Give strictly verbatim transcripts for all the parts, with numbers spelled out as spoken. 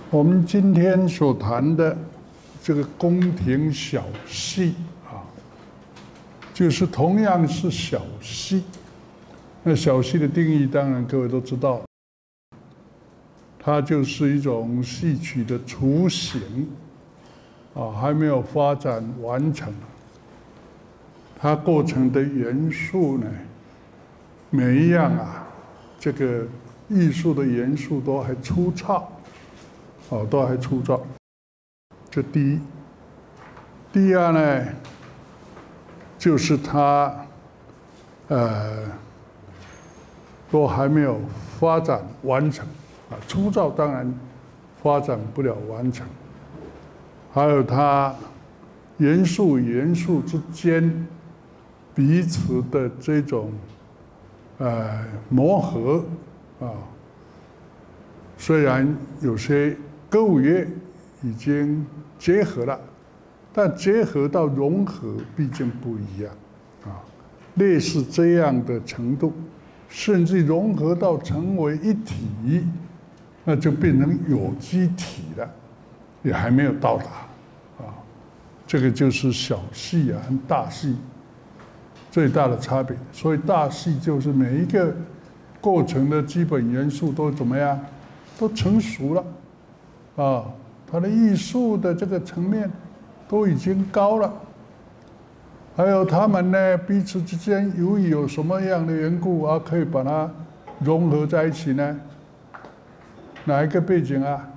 我们今天所谈的这个宫廷小戏啊，就是同样是小戏。那小戏的定义，当然各位都知道，它就是一种戏曲的雏形啊，还没有发展完成。它构成的元素呢，每一样啊，这个艺术的元素都还粗糙。哦，都还粗糙，这第一。第二呢，就是它，呃，都还没有发展完成啊。粗糙当然发展不了完成，还有它元素与元素之间彼此的这种呃磨合啊，虽然有些歌舞乐已经结合了，但结合到融合毕竟不一样啊。类似这样的程度，甚至融合到成为一体，那就变成有机体了，也还没有到达啊。这个就是小戏啊和大戏最大的差别。所以大戏就是每一个构成的基本元素都怎么样，都成熟了。啊，它的艺术的这个层面都已经高了，还有他们呢彼此之间由于有什么样的缘故啊，可以把它融合在一起呢？哪一个背景啊？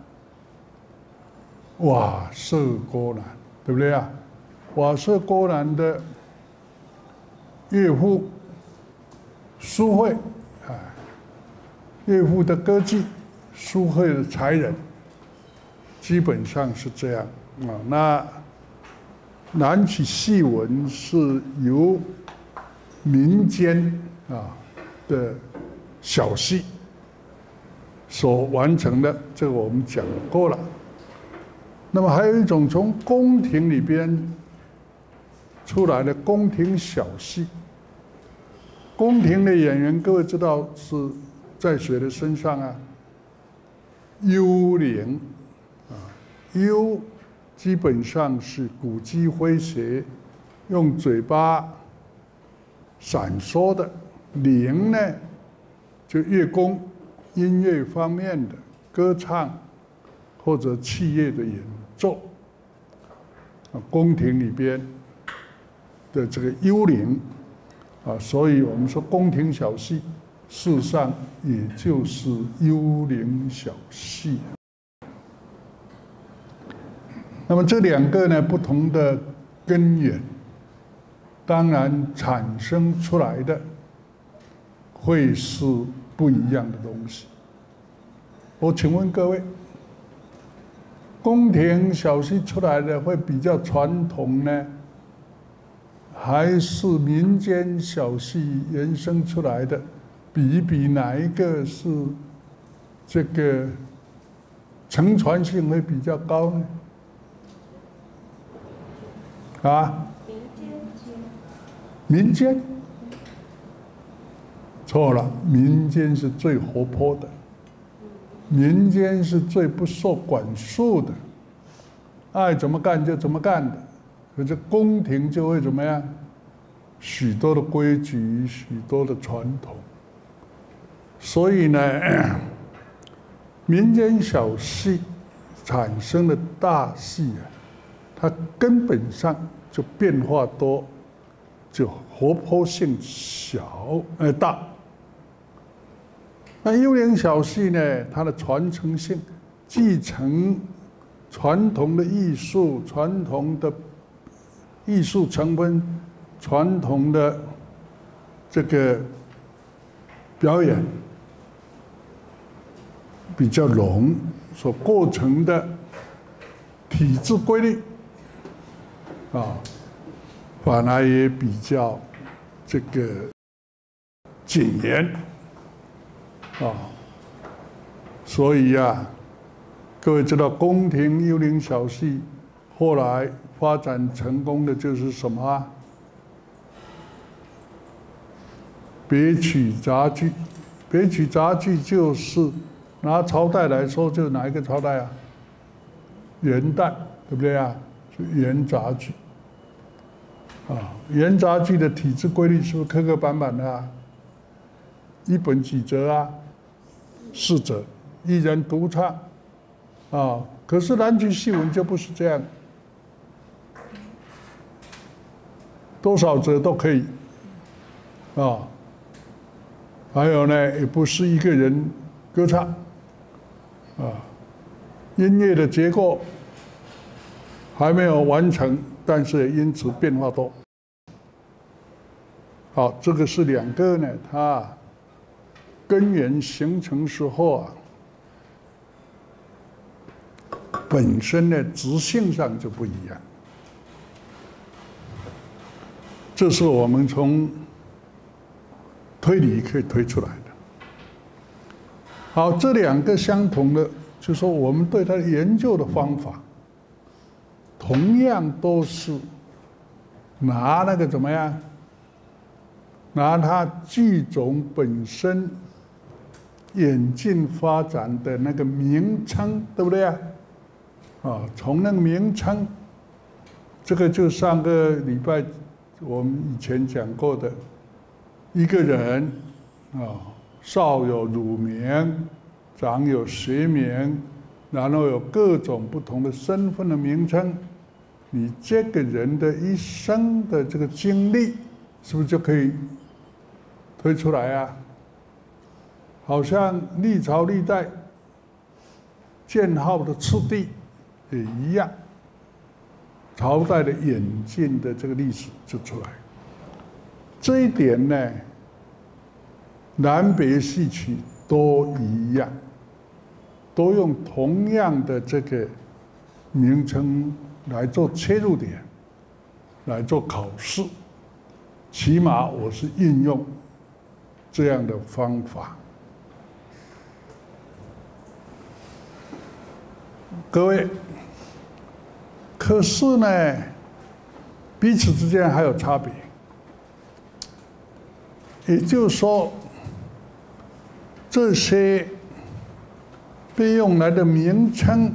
瓦舍郭南，对不对啊？瓦舍郭南的岳父苏慧，啊，岳父的歌妓，苏慧的才人。基本上是这样啊。那南曲戏文是由民间啊的小戏所完成的，这个我们讲过了。那么还有一种从宫廷里边出来的宫廷小戏。宫廷的演员，各位知道是在谁的身上啊？幽灵。幽基本上是古鸡诙谐，用嘴巴闪烁的；灵呢，就乐工、音乐方面的歌唱或者器乐的演奏。啊，宫廷里边的这个幽灵啊，所以我们说宫廷小戏，事实上也就是幽灵小戏。那么这两个呢，不同的根源，当然产生出来的会是不一样的东西。我请问各位，宫廷小戏出来的会比较传统呢，还是民间小戏延伸出来的？比一比哪一个是这个承传性会比较高呢？啊，民间错了，民间是最活泼的，民间是最不受管束的，爱怎么干就怎么干的。可是宫廷就会怎么样？许多的规矩，许多的传统。所以呢，民间小戏产生的大戏啊，它根本上就变化多，就活泼性小呃大。那幽灵小戏呢，它的传承性，继承传统的艺术、传统的艺术成分、传统的这个表演比较浓，所构成的体制规律啊，反而也比较这个谨严啊，所以啊，各位知道宫廷幽灵小戏后来发展成功的就是什么啊？别曲杂剧。别曲杂剧就是拿朝代来说，就哪一个朝代啊？ 元旦，对不对啊？是元杂剧。啊，元杂剧的体制规律是不是刻刻板板的啊？一本几折啊？四折，一人独唱。啊，可是南曲戏文就不是这样，多少折都可以。啊，还有呢，也不是一个人歌唱。啊，音乐的结构还没有完成，但是因此变化多。好，这个是两个呢，它根源形成时候啊，本身的质性上就不一样。这是我们从推理可以推出来的。好，这两个相同的，就是说我们对它的研究的方法，同样都是拿那个怎么样？拿它剧种本身演进发展的那个名称，对不对啊？啊，从那个名称，这个就上个礼拜我们以前讲过的，一个人啊，少有乳名，长有学名，然后有各种不同的身份的名称，你这个人的一生的这个经历，是不是就可以推出来啊？好像历朝历代建号的次第也一样，朝代的演进的这个历史就出来。这一点呢，南北戏曲都一样，都用同样的这个名称来做切入点，来做考试。起码我是运用这样的方法。各位，可是呢，彼此之间还有差别。也就是说，这些被用来的名称，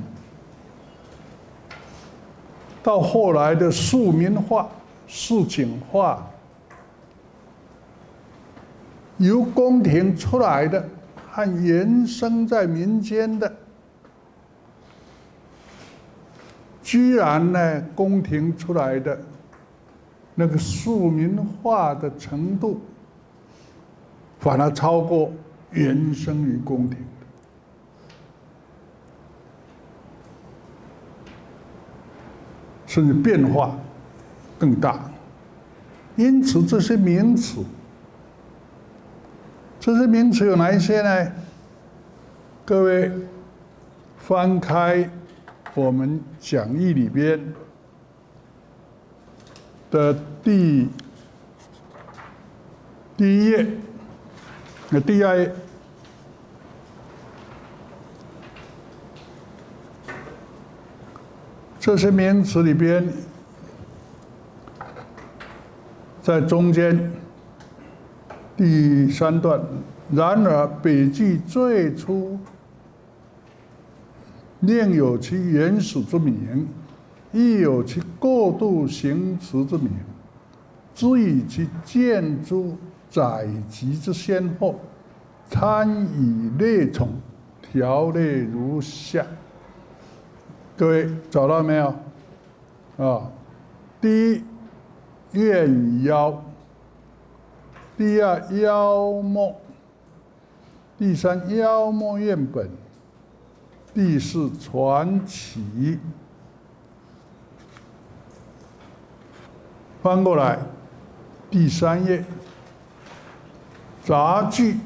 到后来的庶民化、市井化，由宫廷出来的和原生在民间的，居然呢，宫廷出来的那个庶民化的程度，反而超过原生于宫廷的。甚至变化更大。因此，这些名词，这些名词有哪一些呢？各位翻开我们讲义里边的第第一页，那第二页。这些名词里边，在中间第三段，然而北剧最初另有其原始之名，亦有其过渡行词之名，之以其建筑载籍之先后，参以列从，条列如下。各位找到没有？啊，第一，怨妖；第二，妖梦；第三，妖梦怨本；第四，传奇。翻过来，第三页，杂剧、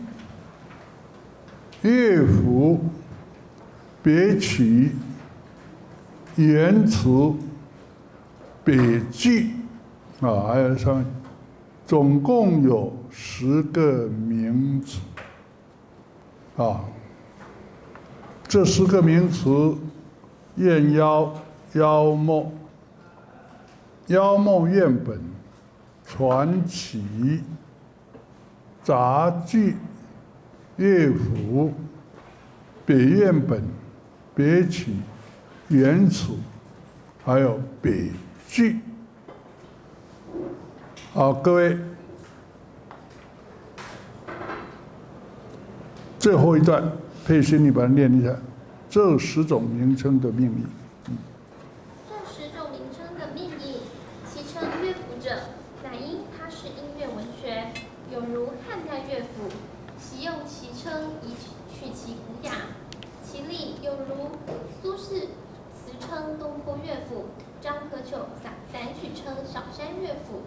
乐府、别曲、元词、北剧啊，还有上面，总共有十个名词啊。这十个名词：怨妖、妖梦、妖梦怨本、传奇、杂剧、乐府、北怨本、别曲、 元词，还有别句。好，各位，最后一段，佩欣，你把它念一下。这十种名称的命义。嗯、 这十种名称的命义，其称乐府者，乃因它是音乐文学，有如汉代乐府，习用其称以取其古雅。其例有如苏轼词称东坡乐府，张可糗散散曲称小山乐府。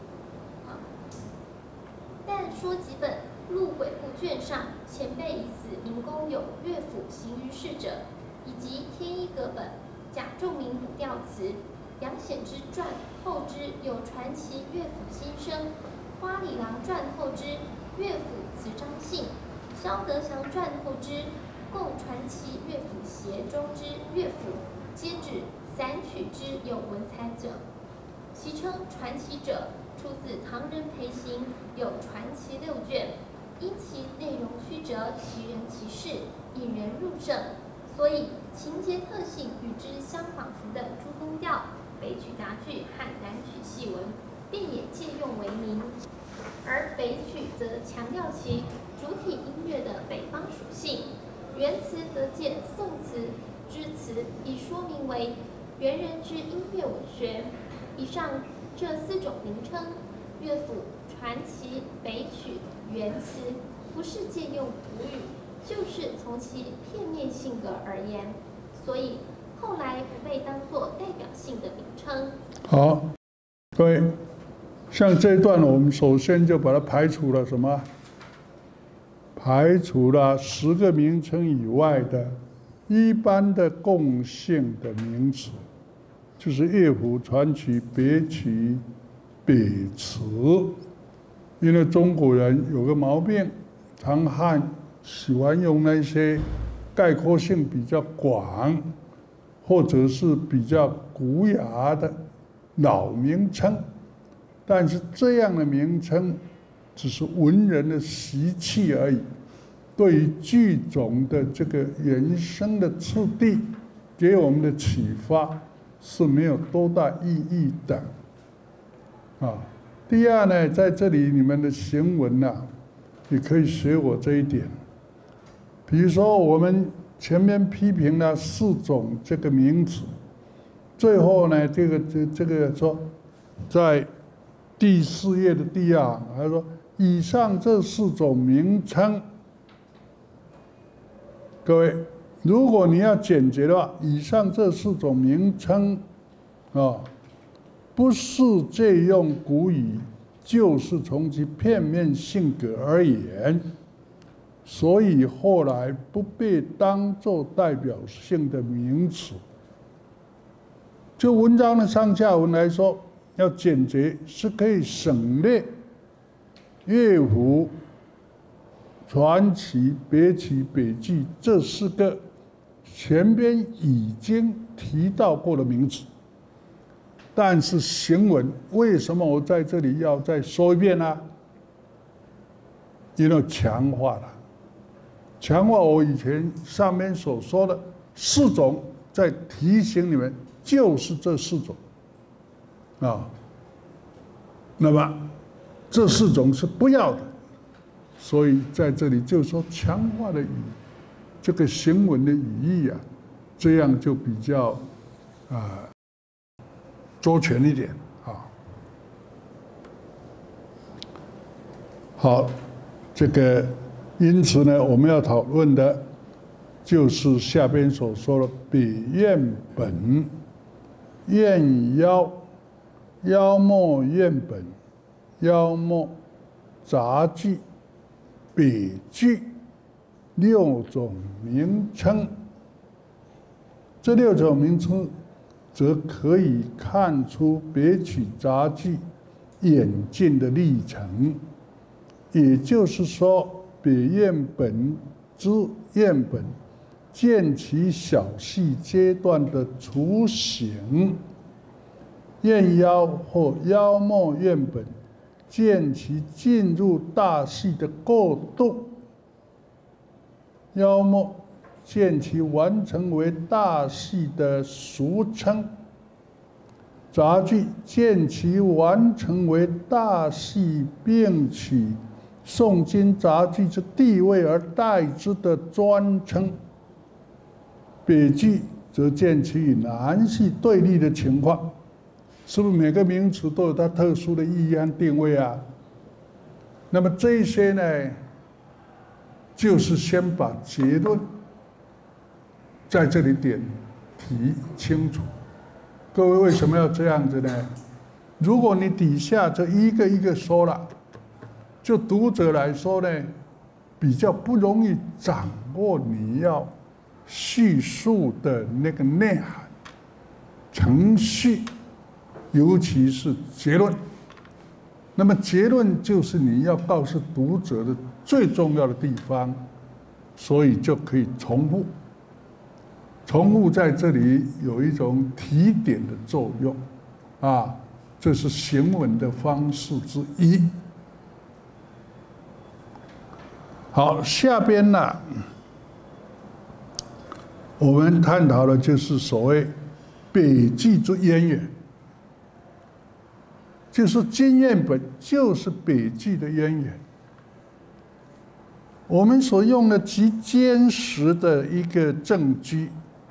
但说几本录轨部卷上，前辈以此名公有乐府行于世者，以及天一阁本贾仲明补调词，杨显之传后之有传奇乐府新生，花里郎传后之乐府词章信，萧德祥传后之共传奇乐府协中之乐府，皆指散曲之有文采者。其称传奇者，出自唐人裴行有传奇六卷，因其内容曲折，其人其事，引人入胜，所以情节特性与之相仿佛的诸宫调、北曲杂剧和南曲戏文，便也借用为名。而北曲则强调其主体音乐的北方属性，元词则借宋词之词，以说明为元人之音乐文学。以上这四种名称，乐府、传奇、北曲、元词，不是借用古语，就是从其片面性格而言，所以后来不被当作代表性的名称。 好，各位，像这一段，我们首先就把它排除了什么？排除了十个名称以外的一般的共性的名词。就是乐府、传奇、别曲、别词，因为中国人有个毛病，常汉喜欢用那些概括性比较广，或者是比较古雅的老名称，但是这样的名称只是文人的习气而已，对于剧种的这个原生的次第，给我们的启发是没有多大意义的，啊。第二呢，在这里你们的行文呐、啊，也可以学我这一点。比如说，我们前面批评了四种这个名词，最后呢，这个这这个说，在第四页的第二行，他说以上这四种名称，各位。如果你要简洁的话，以上这四种名称，啊，不是借用古语，就是从其片面性格而言，所以后来不被当作代表性的名词。就文章的上下文来说，要简洁是可以省略乐府、传奇、别曲、北句这四个前边已经提到过的名词，但是行文为什么我在这里要再说一遍呢？因为强化了，强化我以前上面所说的四种，在提醒你们，就是这四种啊。那么这四种是不要的，所以在这里就说强化的语。这个行文的语义啊，这样就比较啊、呃、周全一点啊。好，这个因此呢，我们要讨论的就是下边所说的北院本、院腰、腰末院本、腰末杂句、北句。六种名称，这六种名称则可以看出别曲杂剧演进的历程。也就是说，北院本之院本，见其小戏阶段的雏形；院腰或腰末院本，见其进入大戏的过渡。腰末见其完成为大戏的俗称。杂剧见其完成为大戏，并取宋今杂剧之地位而代之的专称。北剧则见其与南戏对立的情况，是不是每个名词都有它特殊的意义和定位啊？那么这些呢，就是先把结论在这里点提清楚。各位为什么要这样子呢？如果你底下这一个一个说了，就读者来说呢，比较不容易掌握你要叙述的那个内涵、程序，尤其是结论。那么结论就是你要告诉读者的最重要的地方，所以就可以重复。重复在这里有一种提点的作用，啊，这是行文的方式之一。好，下边呢，我们探讨的就是所谓北剧之渊源，就是经验本就是北剧的渊源。我们所用的极坚实的一个证据，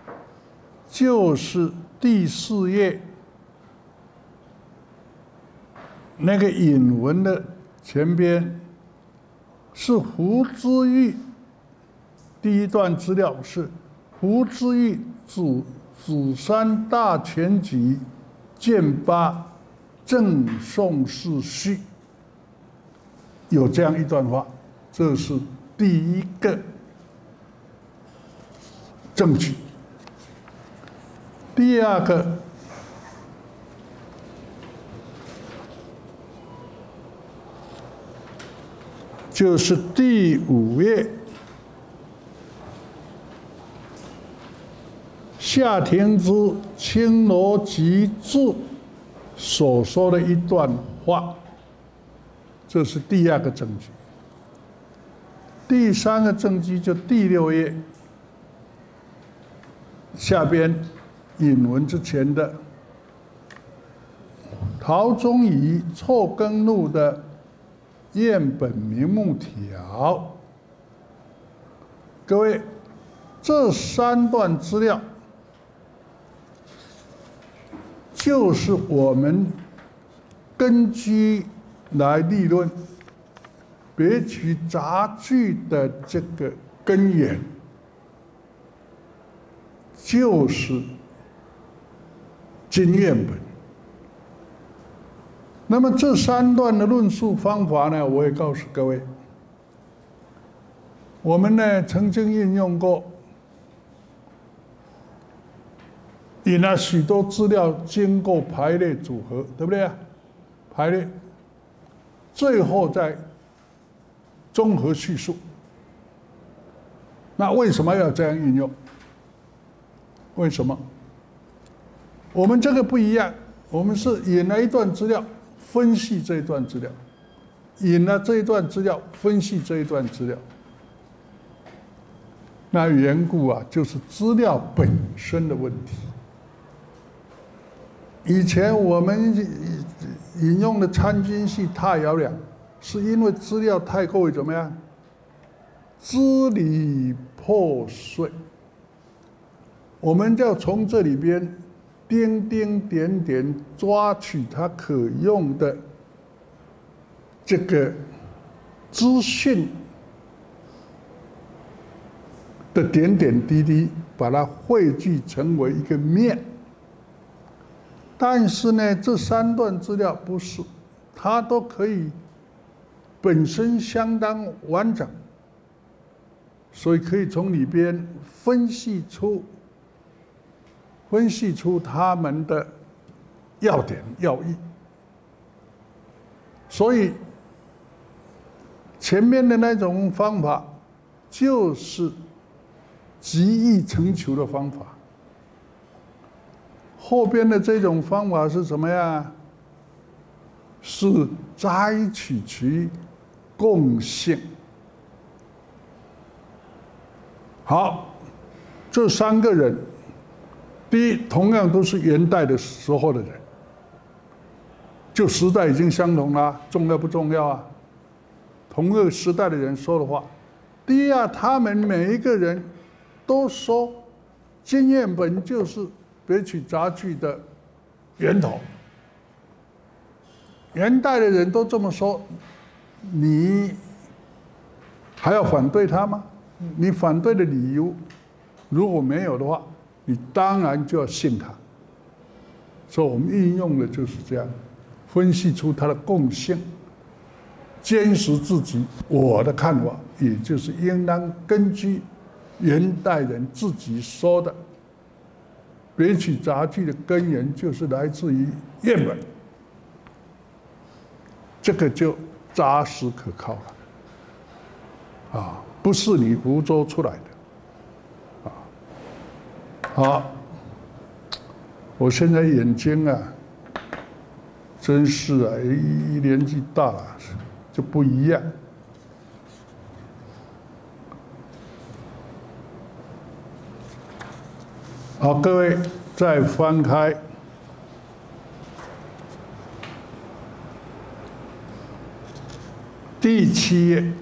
就是第四页那个引文的前边，是胡之玉。第一段资料是胡之玉子子山大全集卷八正宋世序，有这样一段话，这是第一个证据。第二个，就是第五页夏廷之《青罗集志》所说的一段话，这是第二个证据。第三个证据就第六页下边引文之前的陶宗仪《错根录》的验本名目条。各位，这三段资料就是我们根据来立论北曲杂剧的这个根源，就是经验本。那么这三段的论述方法呢，我也告诉各位，我们呢曾经应用过，引了许多资料经过排列组合，对不对啊？排列，最后再综合叙述。那为什么要这样运用？为什么？我们这个不一样，我们是引了一段资料，分析这一段资料，引了这一段资料，分析这一段资料。那缘故啊，就是资料本身的问题。以前我们引用的参军系太遥两，是因为资料太过于怎么样？支离破碎。我们就要从这里边丁丁点点抓取它可用的这个资讯的点点滴滴，把它汇聚成为一个面。但是呢，这三段资料不是，它都可以本身相当完整，所以可以从里边分析出。分析出他们的要点要义，所以前面的那种方法就是急易成求的方法，后边的这种方法是什么呀？是摘取其共性。好， 这三个人，第一，同样都是元代的时候的人，就时代已经相同了，重要不重要啊？同个时代的人说的话，第一啊，他们每一个人都说经验本就是北曲杂剧的源头。元代的人都这么说，你还要反对他吗？你反对的理由如果没有的话，你当然就要信他。所以我们运用的就是这样，分析出它的共性，坚持自己我的看法，也就是应当根据元代人自己说的，北曲杂剧的根源就是来自于赝本，这个就扎实可靠了，啊，不是你胡诌出来的，啊，好，我现在眼睛啊，真是啊，一年纪大了就不一样。好，各位再翻开第七页，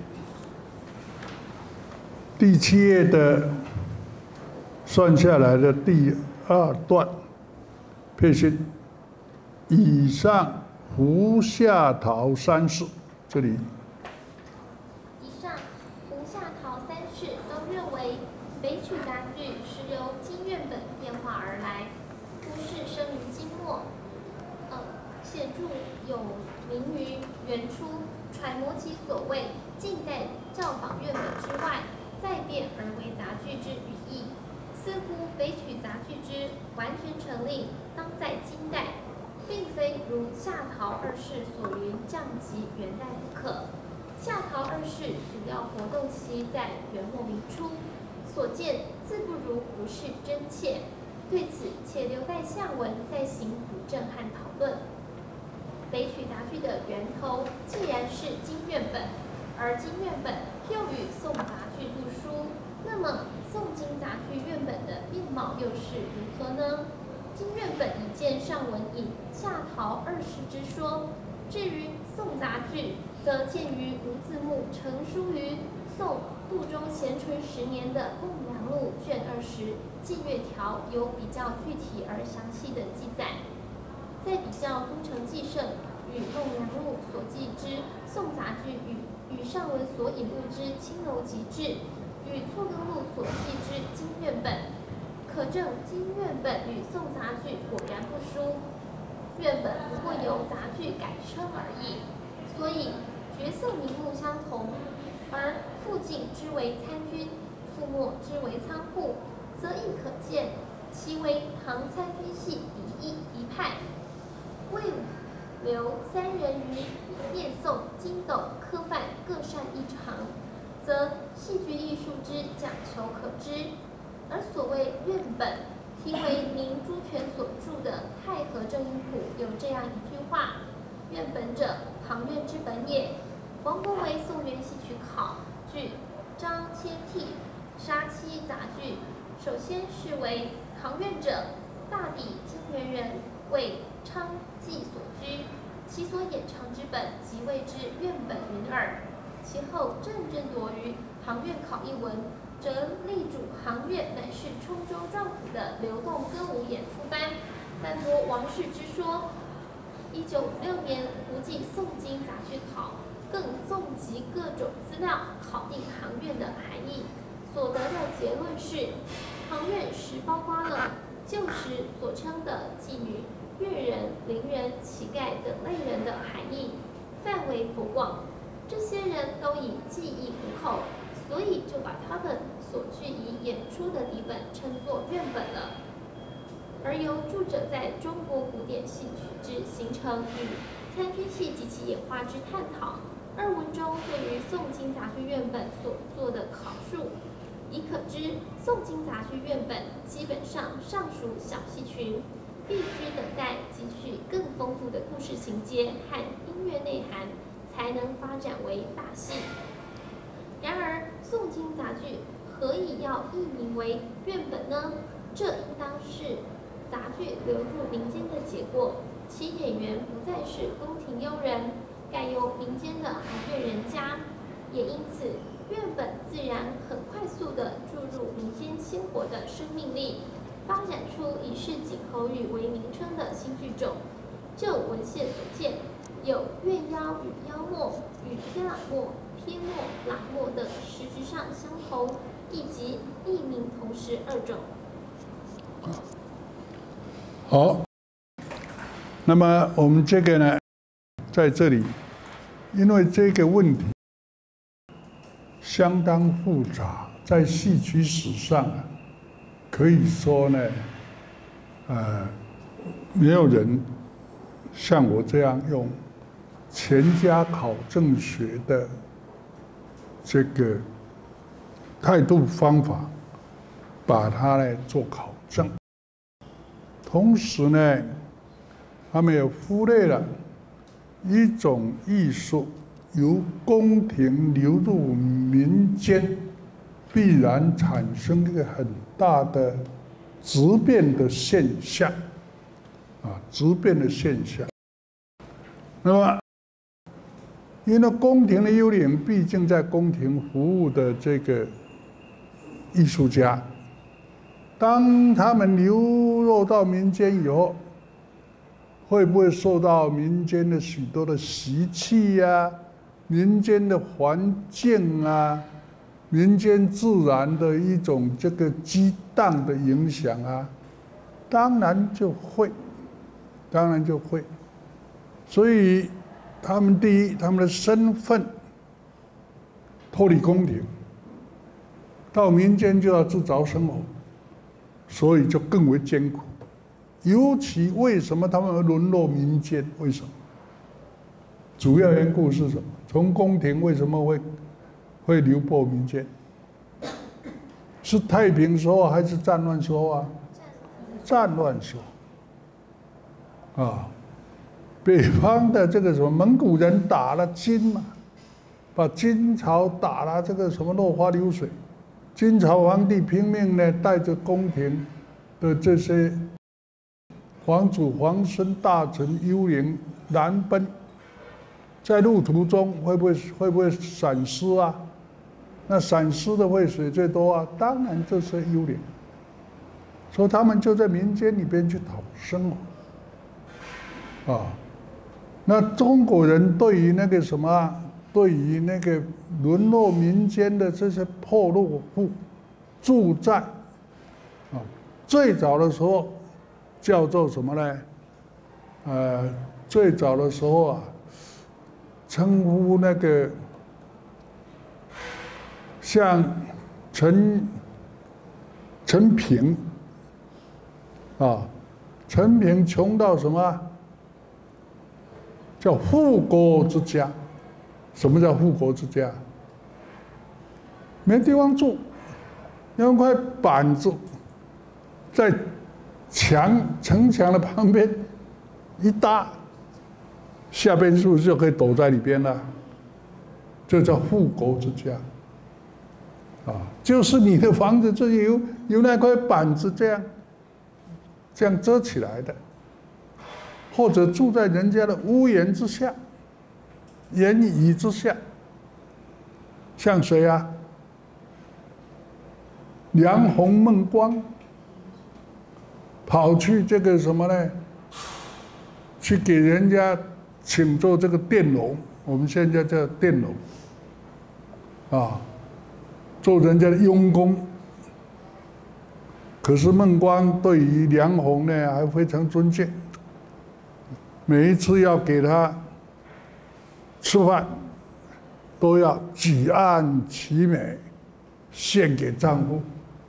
第七页的算下来的第二段，配信以上胡夏陶三世，这里。 以上胡夏陶三世都认为北曲杂剧是由经院本变化而来，故事生于金末，呃，显著有名于元初，揣摩其所谓近代教仿院本之外，再变而为杂剧之语义。似乎北曲杂剧之完全成立，当在金代，并非如夏陶二世所云降及元代不可。夏陶二世主要活动期在元末明初，所见自不如胡适真切。对此，且留待下文再行补正和讨论。北曲杂剧的源头既然是经院本，而经院本又与宋杂剧不输，那么宋经杂剧院本的面貌又是如何呢？经院本已见上文引夏陶二世之说，至于宋杂剧，则见于吴自牧成书于宋杜中咸淳十年的《孟良录》卷二十《祭乐条》有比较具体而详细的记载。再比较《都城纪胜》与《孟良录》所记之宋杂剧与与上文所引入之《青楼集志》与《错更录》所记之经院本，可证经院本与宋杂剧果然不输，院本不过由杂剧改称而已。所以角色名目相同，而傅敬之为参军，傅墨之为仓库，则亦可见其为唐参军系嫡裔嫡派。魏武、刘三人于念宋、金斗、科范各擅异长，则戏剧艺术之讲求可知。而所谓院本，题为明朱权所著的《太和正音谱》有这样一句话：院本者，行院之本也。王国维宋元戏曲考据张骞替杀妻杂剧，首先是为行院者，大抵金元人为昌妓所居，其所演唱之本即谓之院本云耳。其后郑振铎于行院考一文，则力主行院乃是冲州壮府的流动歌舞演出班，但驳王氏之说。一九五六年，胡记宋经杂剧考，更纵集各种资料，考定行院的含义，所得的结论是，行院实包括了旧时所称的妓女、乐人、伶人、乞丐等类人的含义，范围颇广。这些人都以技艺糊口，所以就把他们所据以演出的底本称作院本了。而由著者在中国古典戏曲之形成与参军戏及其演化之探讨，二文中对于宋经杂剧院本所做的考述，已可知宋经杂剧院本基本上尚属小戏群，必须等待汲取更丰富的故事情节和音乐内涵，才能发展为大戏。然而，宋经杂剧何以要译名为院本呢？这应当是杂剧流入民间的结果，其演员不再是宫廷佣人，改由民间的含乐人家，也因此院本自然很快速地注入民间鲜活的生命力，发展出以市井口语为名称的新剧种。就文献所见，有怨妖与妖墨与瞥朗墨、瞥墨、朗墨等实质上相同，以及异名同时二种。 好，那么我们这个呢，在这里，因为这个问题相当复杂，在戏曲史上啊，可以说呢，呃，没有人像我这样用钱家考证学的这个态度方法，把它呢做考证。同时呢，他们也忽略了一种艺术由宫廷流入民间，必然产生一个很大的质变的现象，啊，质变的现象。那么，因为宫廷的幽灵毕竟在宫廷服务的这个艺术家，当他们流落到民间以后，会不会受到民间的许多的习气呀、民间的环境啊、民间自然的一种这个激荡的影响啊？当然就会，当然就会。所以他们第一，他们的身份脱离宫廷，到民间就要自找生活，所以就更为艰苦。尤其为什么他们沦落民间？为什么？主要缘故是什么？从宫廷为什么会会流播民间？是太平时候还是战乱时候啊？战乱时候啊，北方的这个什么蒙古人打了金嘛，把金朝打了这个什么落花流水。金朝皇帝拼命呢，带着宫廷的这些皇祖、皇孙、大臣、幽灵南奔，在路途中会不会会不会闪失啊？那闪失的会谁最多啊？当然这些幽灵。所以他们就在民间里边去讨生活，啊，那中国人对于那个什么，对于那个沦落民间的这些破落户住在，啊，最早的时候叫做什么呢？呃，最早的时候啊，称呼那个像陈陈平。啊，陈平穷到什么？叫富国之家。什么叫富国之家？没地方住，用块板子在墙城墙的旁边一搭，下边是不是就可以躲在里边了？这叫富国之家。啊，就是你的房子就有有那块板子这样。这样遮起来的，或者住在人家的屋檐之下、檐椅之下，像谁啊？梁鸿、孟光跑去这个什么呢？去给人家请做这个佃农，我们现在叫佃农，啊，做人家的佣工。可是孟光对于梁鸿呢还非常尊敬，每一次要给他吃饭，都要举案齐眉，献给丈夫。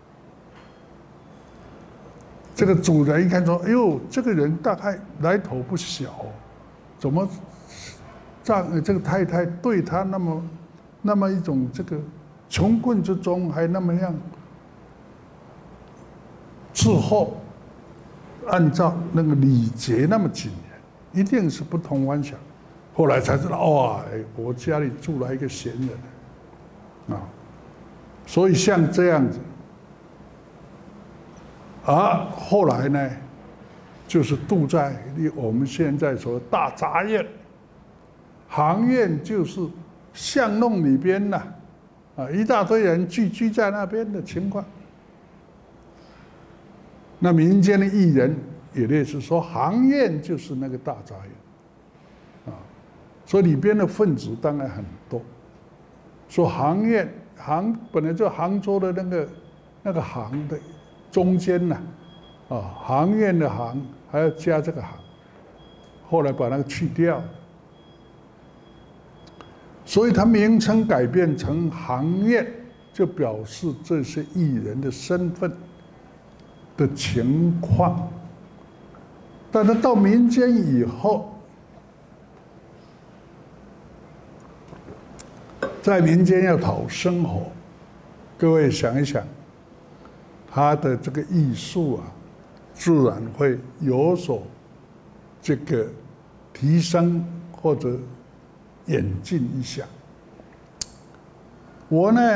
这个主人一看说：“哎呦，这个人大概来头不小，怎么丈这个太太对他那么那么一种这个穷困之中还那么样。”伺候，按照那个礼节那么谨严，一定是不同凡响。后来才知道，哇，我家里住了一个贤人，啊，所以像这样子， 而后来呢，就是住在我们现在说的大杂院，行院就是巷弄里边呐，啊，一大堆人聚居在那边的情况。那民间的艺人也类似说，行院就是那个大杂院，啊，所以里边的分子当然很多。说行院，杭本来就杭州的那个那个杭的中间呐，啊，行院的行还要加这个行，后来把那个去掉，所以它名称改变成行院，就表示这些艺人的身份的情况。但是到民间以后，在民间要讨生活，各位想一想，他的这个艺术啊，自然会有所这个提升或者演进一下。我呢，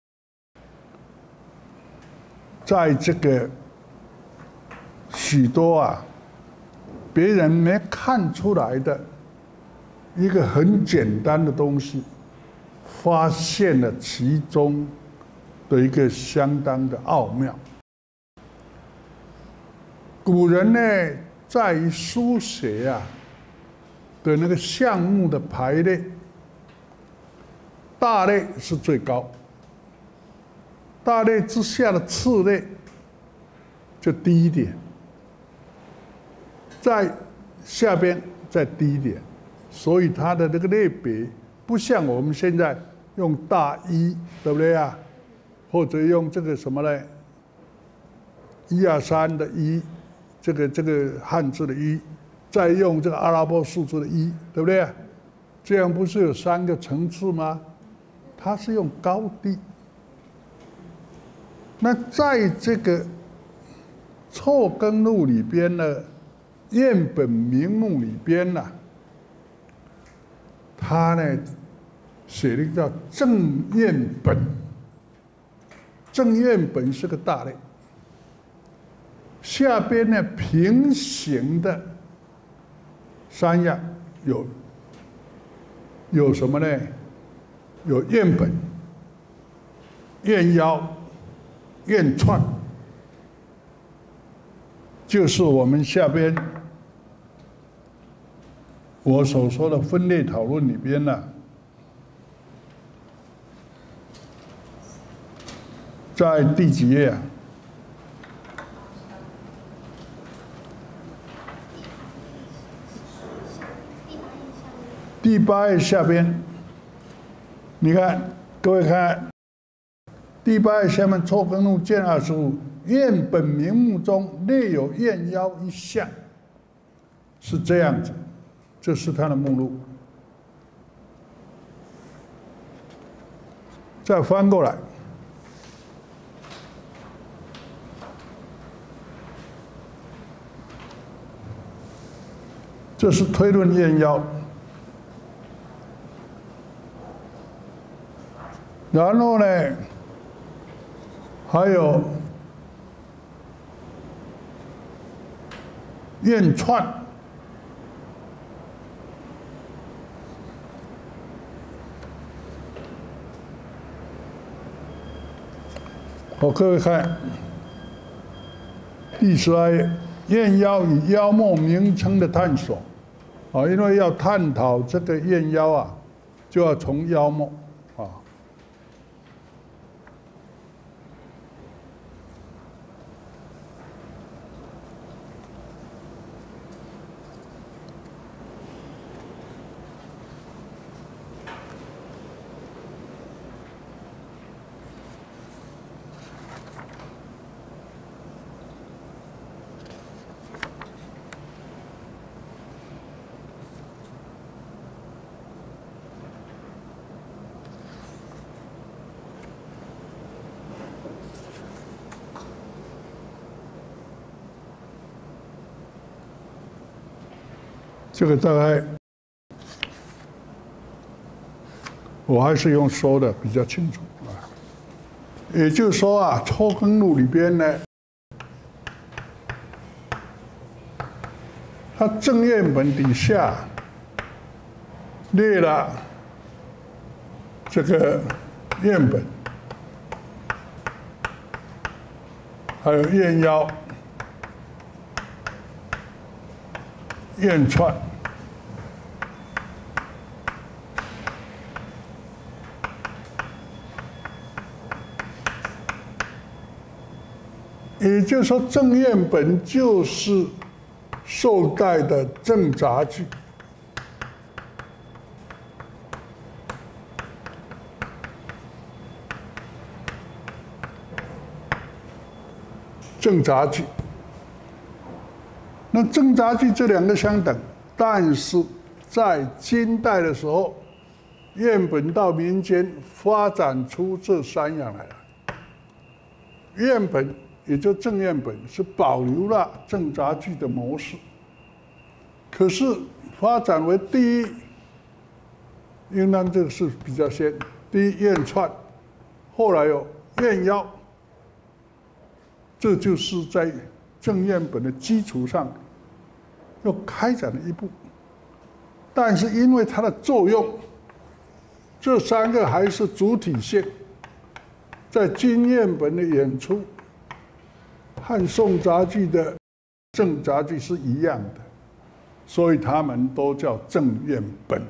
在这个许多啊别人没看出来的一个很简单的东西，发现了其中的一个相当的奥妙。古人呢，在于书写啊的那个项目的排列，大类是最高，大类之下的次类就低一点，在下边再低一点，所以它的这个类别不像我们现在用大一，对不对啊？或者用这个什么呢？一二三的一，这个这个汉字的一，再用这个阿拉伯数字的一，对不对啊？这样不是有三个层次吗？它是用高低。那在这个错根录里边呢，院本名目里边呢、啊，它呢写了一个叫正院本，正院本是个大类，下边呢平行的三样有有什么呢？有院本、院腰、院串，就是我们下边我所说的分类讨论里边呢、啊，在第几页啊？第八页下边，你看，各位看，第八页下面错根录卷二十五，院本名目中列有院腰一项，是这样子，这是它的目录。再翻过来，这是推论院腰。然后呢，还有院串，好，各位看第十二页，院腰与腰末名称的探索啊，因为要探讨这个院腰啊，就要从腰末啊。这个大概我还是用说的比较清楚啊。也就是说啊，错根录里边呢， 他正院本底下列了这个院本，还有院腰、院串。也就是说，正院本就是宋代的正杂剧。正杂剧，那正杂剧这两个相等，但是在金代的时候，院本到民间发展出这三样来了。院本也就正院本是保留了正杂剧的模式，可是发展为第一，应当这个是比较先。第一院串，后来有院腰。这就是在正院本的基础上又开展了一步，但是因为它的作用，这三个还是主体性，在金院本的演出和宋杂剧的正杂剧是一样的，所以他们都叫正院本。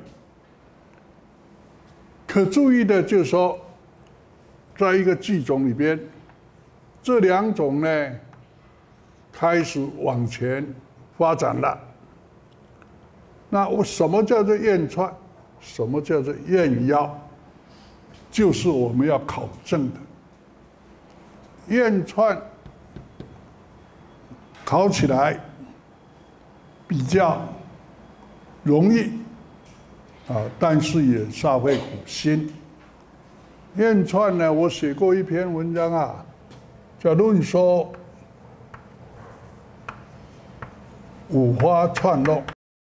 可注意的就是说，在一个剧种里边，这两种呢，开始往前发展了。那我什么叫做院串？什么叫做院腰？就是我们要考证的。院串考起来比较容易啊，但是也煞费苦心。院串呢，我写过一篇文章啊。叫论说五花串弄，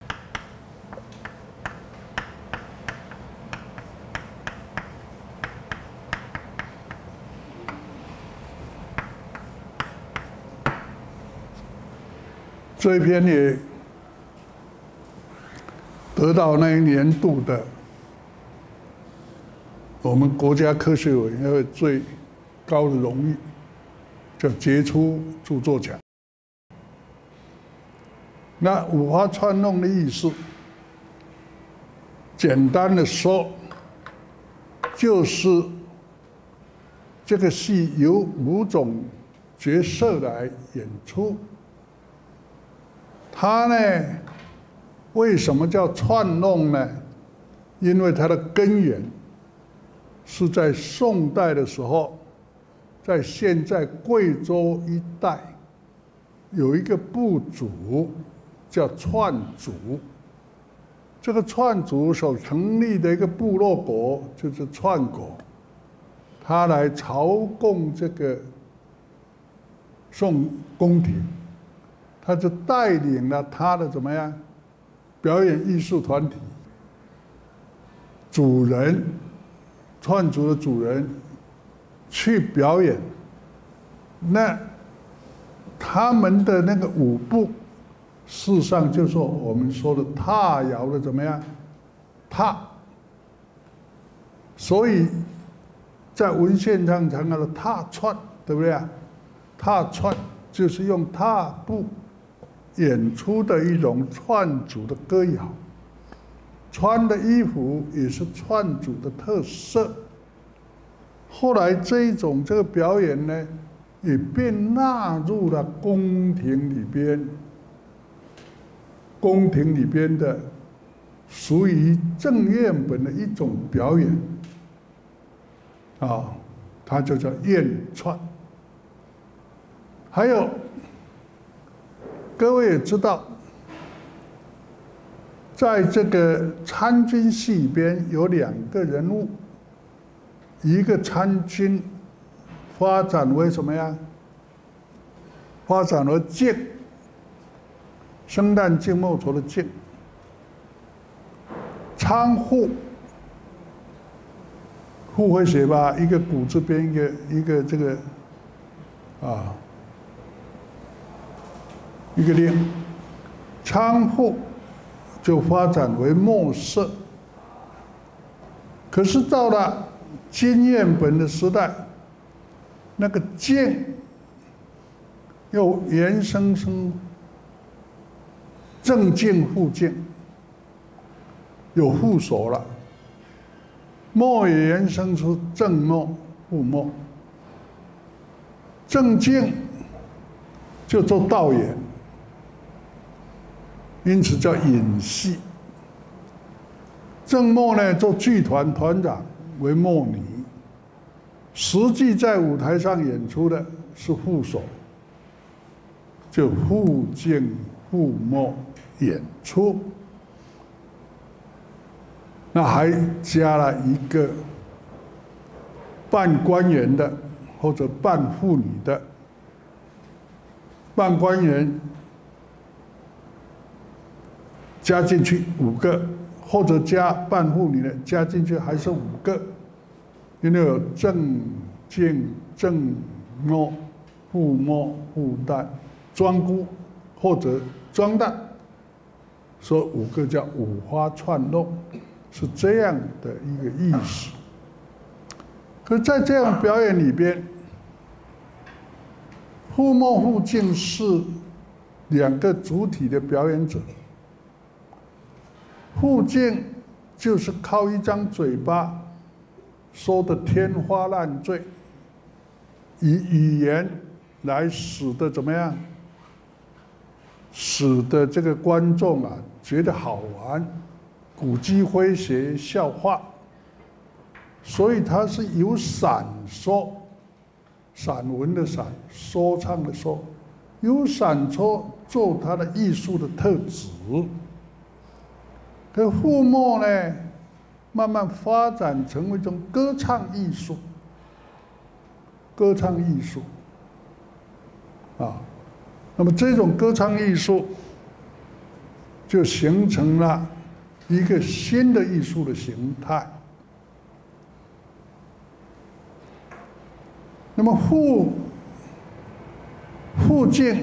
这一篇也得到那一年度的我们国家科学委员会最高的荣誉。叫杰出著作奖。那五花串弄的意思，简单的说，就是这个戏由五种角色来演出。它呢，为什么叫串弄呢？因为它的根源是在宋代的时候。在现在贵州一带，有一个部族叫串族。这个串族所成立的一个部落国就是串国，他来朝贡这个宋宫廷，他就带领了他的怎么样表演艺术团体，主人串族的主人。去表演，那他们的那个舞步，事实上就是我们说的踏摇的怎么样？踏。所以在文献上常讲的踏串，对不对啊？踏串就是用踏步演出的一种串族的歌谣，穿的衣服也是串族的特色。后来这一种这个表演呢，也被纳入了宫廷里边，宫廷里边的属于正院本的一种表演，啊，它就叫院串。还有，各位也知道，在这个参军戏里边有两个人物。一个参军发展为什么呀？发展为镜，生旦净末丑的净。参户，户会写吧？一个古字边一个一个这个啊，一个令。 仓户就发展为墨色。可是到了金彦本的时代，那个镜又延伸成正镜、副镜，有副手了。墨也延伸出正墨、副墨。正镜就做道演，因此叫演戏。正墨呢，做剧团团长为墨女，实际在舞台上演出的是副手，就副镜副墨演出。那还加了一个扮官员的或者扮妇女的。扮官员加进去五个，或者加扮妇女的加进去还是五个，因为有正镜、正墨、副墨、副旦、庄姑或者庄旦，说五个叫五花串弄，是这样的一个意思。可是在这样表演里边，副墨副镜是两个主体的表演者，副镜就是靠一张嘴巴说的天花乱坠，以语言来使得怎么样？使得这个观众啊觉得好玩，古今诙谐笑话，所以它是有散说。散文的散，说唱的说，有散说做它的艺术的特质。可副墨呢，慢慢发展成为一种歌唱艺术。歌唱艺术，啊，那么这种歌唱艺术，就形成了一个新的艺术的形态。那么副副镜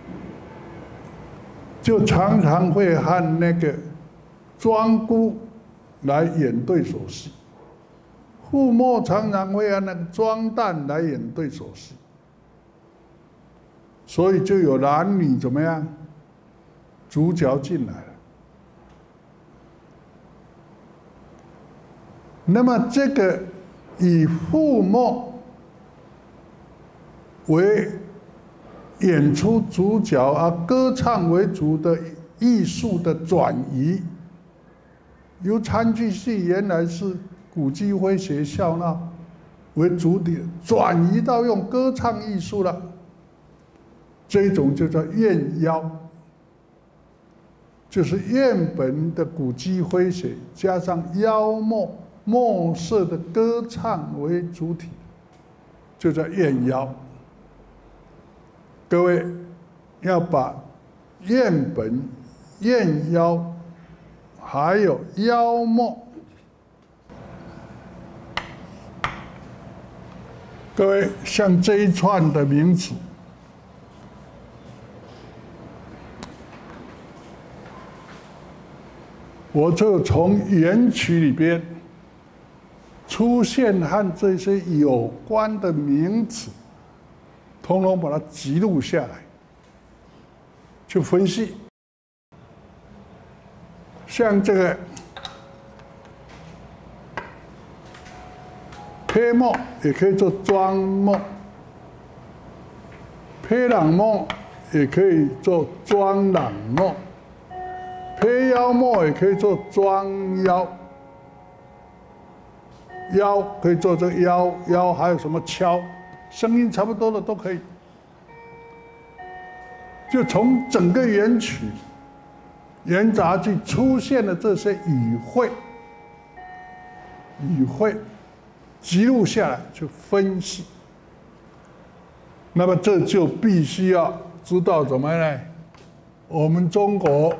就常常会和那个庄姑来演对手戏，副墨常常会和那个庄旦来演对手戏，所以就有男女怎么样，主角进来了。那么这个以副墨为演出主角而歌唱为主的艺术的转移，由川剧戏原来是古今诙谐笑闹为主体，转移到用歌唱艺术了。这一种就叫燕妖，就是燕本的古今诙谐加上妖墨墨色的歌唱为主体，就叫燕妖。各位要把燕本、燕妖还有妖墨，各位像这一串的名词，我就从原曲里边出现和这些有关的名词，统统把它记录下来，去分析。像这个胚墨也可以做庄墨，胚朗墨也可以做庄朗墨，胚腰墨也可以做庄腰，腰可以做这个腰腰，还有什么敲？声音差不多的都可以，就从整个原曲、原杂剧出现的这些语汇、语汇记录下来，去分析。那么这就必须要知道怎么呢？我们中国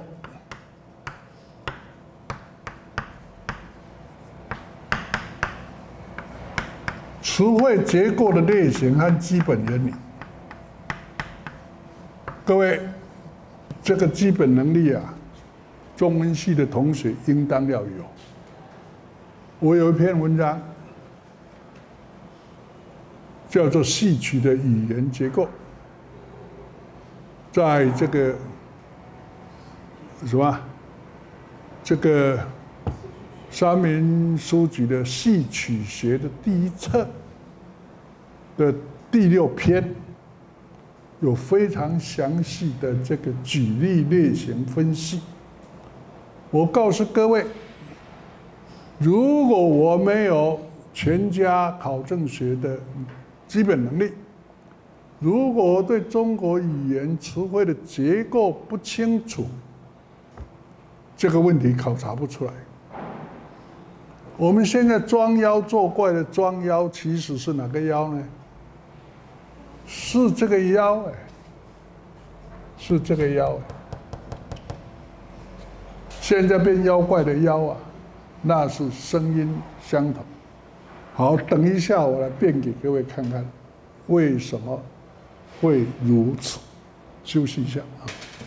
词汇结构的类型和基本原理。各位， 这个基本能力啊，中文系的同学应当要有。我有一篇文章叫做《戏曲的语言结构》，在这个什么这个三民书局的戏曲学的第一册的第六篇，有非常详细的这个举例类型分析。我告诉各位，如果我没有全家考证学的基本能力，如果我对中国语言词汇的结构不清楚，这个问题考察不出来。我们现在装妖作怪的装妖，其实是哪个妖呢？是这个妖哎，是这个妖哎。现在变妖怪的妖啊，那是声音相同。好，等一下我来变给各位看看，为什么会如此。休息一下啊。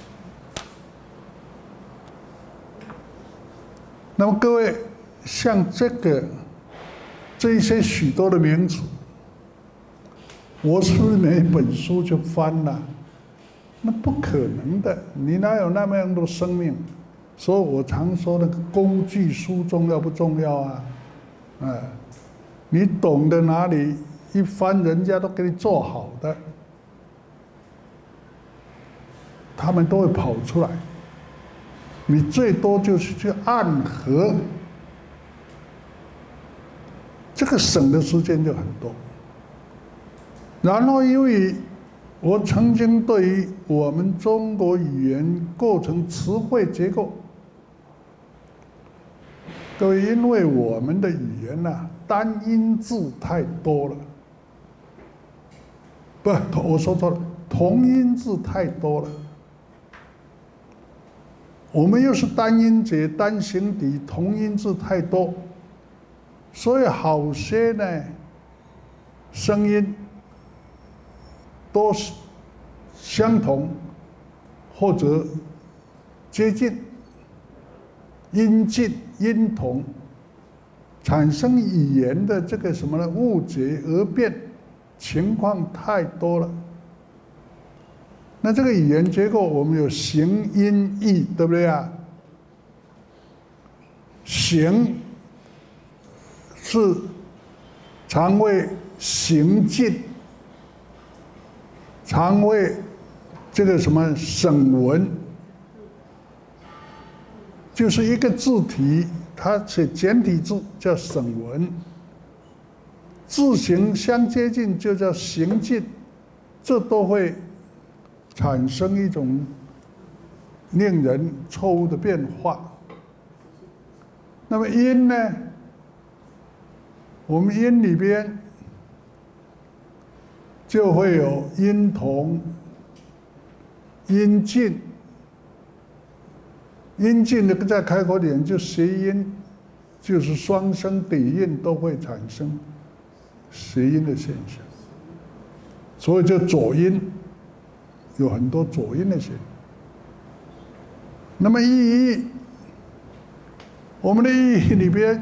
那么各位，像这个这一些许多的名词，我是不是每一本书就翻了？那不可能的，你哪有那么样多生命？所以我常说那个工具书重要不重要啊？哎，你懂得哪里一翻，人家都给你做好的，他们都会跑出来。你最多就是去暗合，这个省的时间就很多。然后，因为我曾经对于我们中国语言构成词汇结构，各位，因为我们的语言呐、啊，单音字太多了，不，我说错了，同音字太多了。我们又是单音节、单形体，同音字太多，所以好些呢声音都是相同或者接近，音近音同，产生语言的这个什么呢误解讹辩情况太多了。那这个语言结构，我们有形、音、义，对不对啊？形是常为行进，常为这个什么省文，就是一个字体，它是简体字叫省文，字形相接近就叫行进，这都会产生一种令人错误的变化。那么音呢？我们音里边就会有音同、音近。音近的再开口点就谐音，就是双声底韵都会产生谐音的现象，所以就左音。有很多左音的弦。那么意义，我们的意义里边，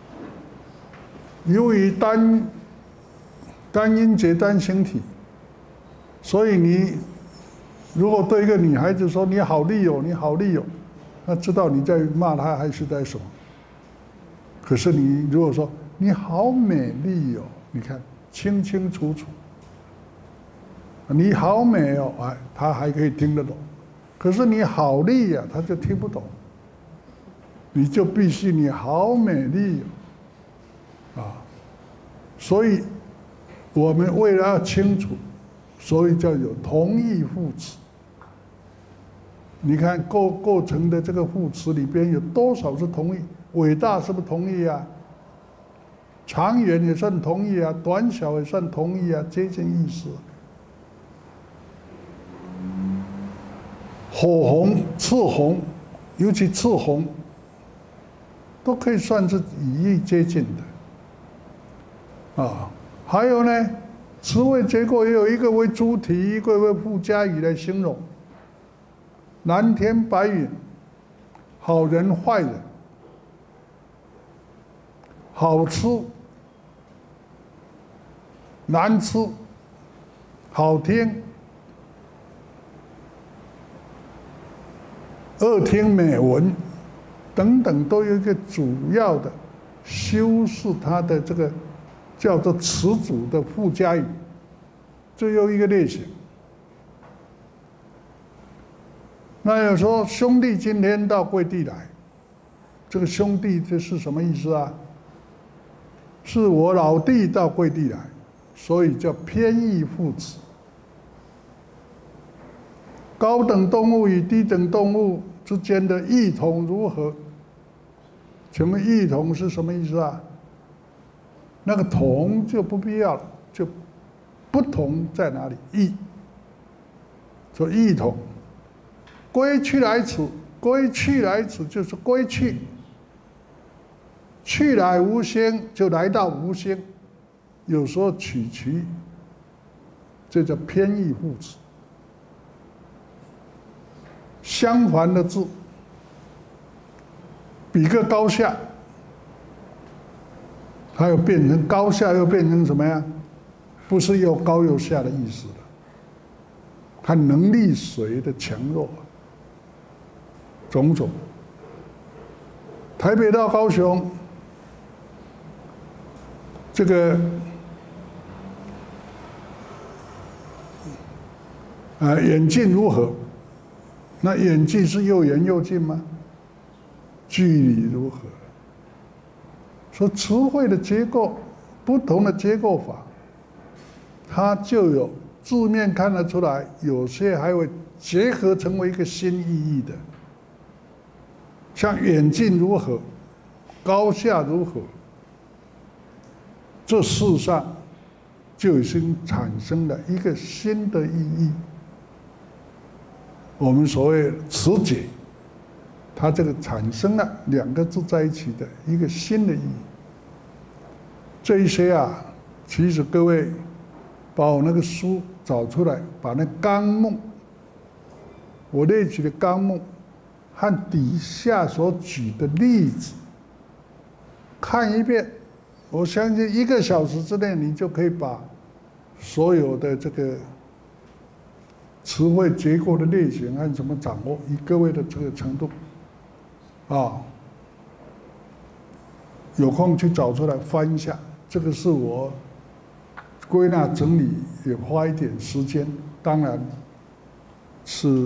由于单单音节单形体，所以你如果对一个女孩子说你好丽哦，你好丽哦，她知道你在骂她还是在什么。可是你如果说你好美丽哦，你看清清楚楚。你好美哦，哎，他还可以听得懂。可是你好丽呀、啊，他就听不懂。你就必须你好美丽、哦，啊，所以我们为了要清楚，所以叫有同义副词。你看构构成的这个副词里边有多少是同义？伟大是不是同义啊？长远也算同义啊，短小也算同义啊，接近意思。火红、赤红，尤其赤红，都可以算是语义接近的。啊，还有呢，词汇结构也有一个为主体，一个为附加语来形容。 蓝天白云，好人坏人，好吃难吃，好听恶听美闻等等，都有一个主要的修饰它的这个叫做词组的附加语，这有一个类型。那有说兄弟今天到贵地来，这个兄弟这是什么意思啊？是我老弟到贵地来，所以叫偏义父子。高等动物与低等动物之间的异同如何？请问异同是什么意思啊？那个同就不必要了，就不同在哪里？异，说异同。归去来此，归去来此就是归去，去来无心就来到无心，有时候取其，这叫偏义父子。相反的字，比个高下，它又变成高下，又变成什么呀？不是又高又下的意思了，它能力谁的强弱。种种，台北到高雄，这个啊远近如何？那远近是又远又近吗？距离如何？说词汇的结构，不同的结构法，它就有字面看得出来，有些还会结合成为一个新意义的。像远近如何，高下如何，这事上就已经产生了一个新的意义。我们所谓词解，它这个产生了两个字在一起的一个新的意义。这一些啊，其实各位把我那个书找出来，把那纲目，我列举的纲目。和底下所举的例子看一遍，我相信一个小时之内，你就可以把所有的这个词汇结构的类型和怎么掌握，以各位的这个程度，啊，有空去找出来翻一下。这个是我归纳整理，也花一点时间，当然是。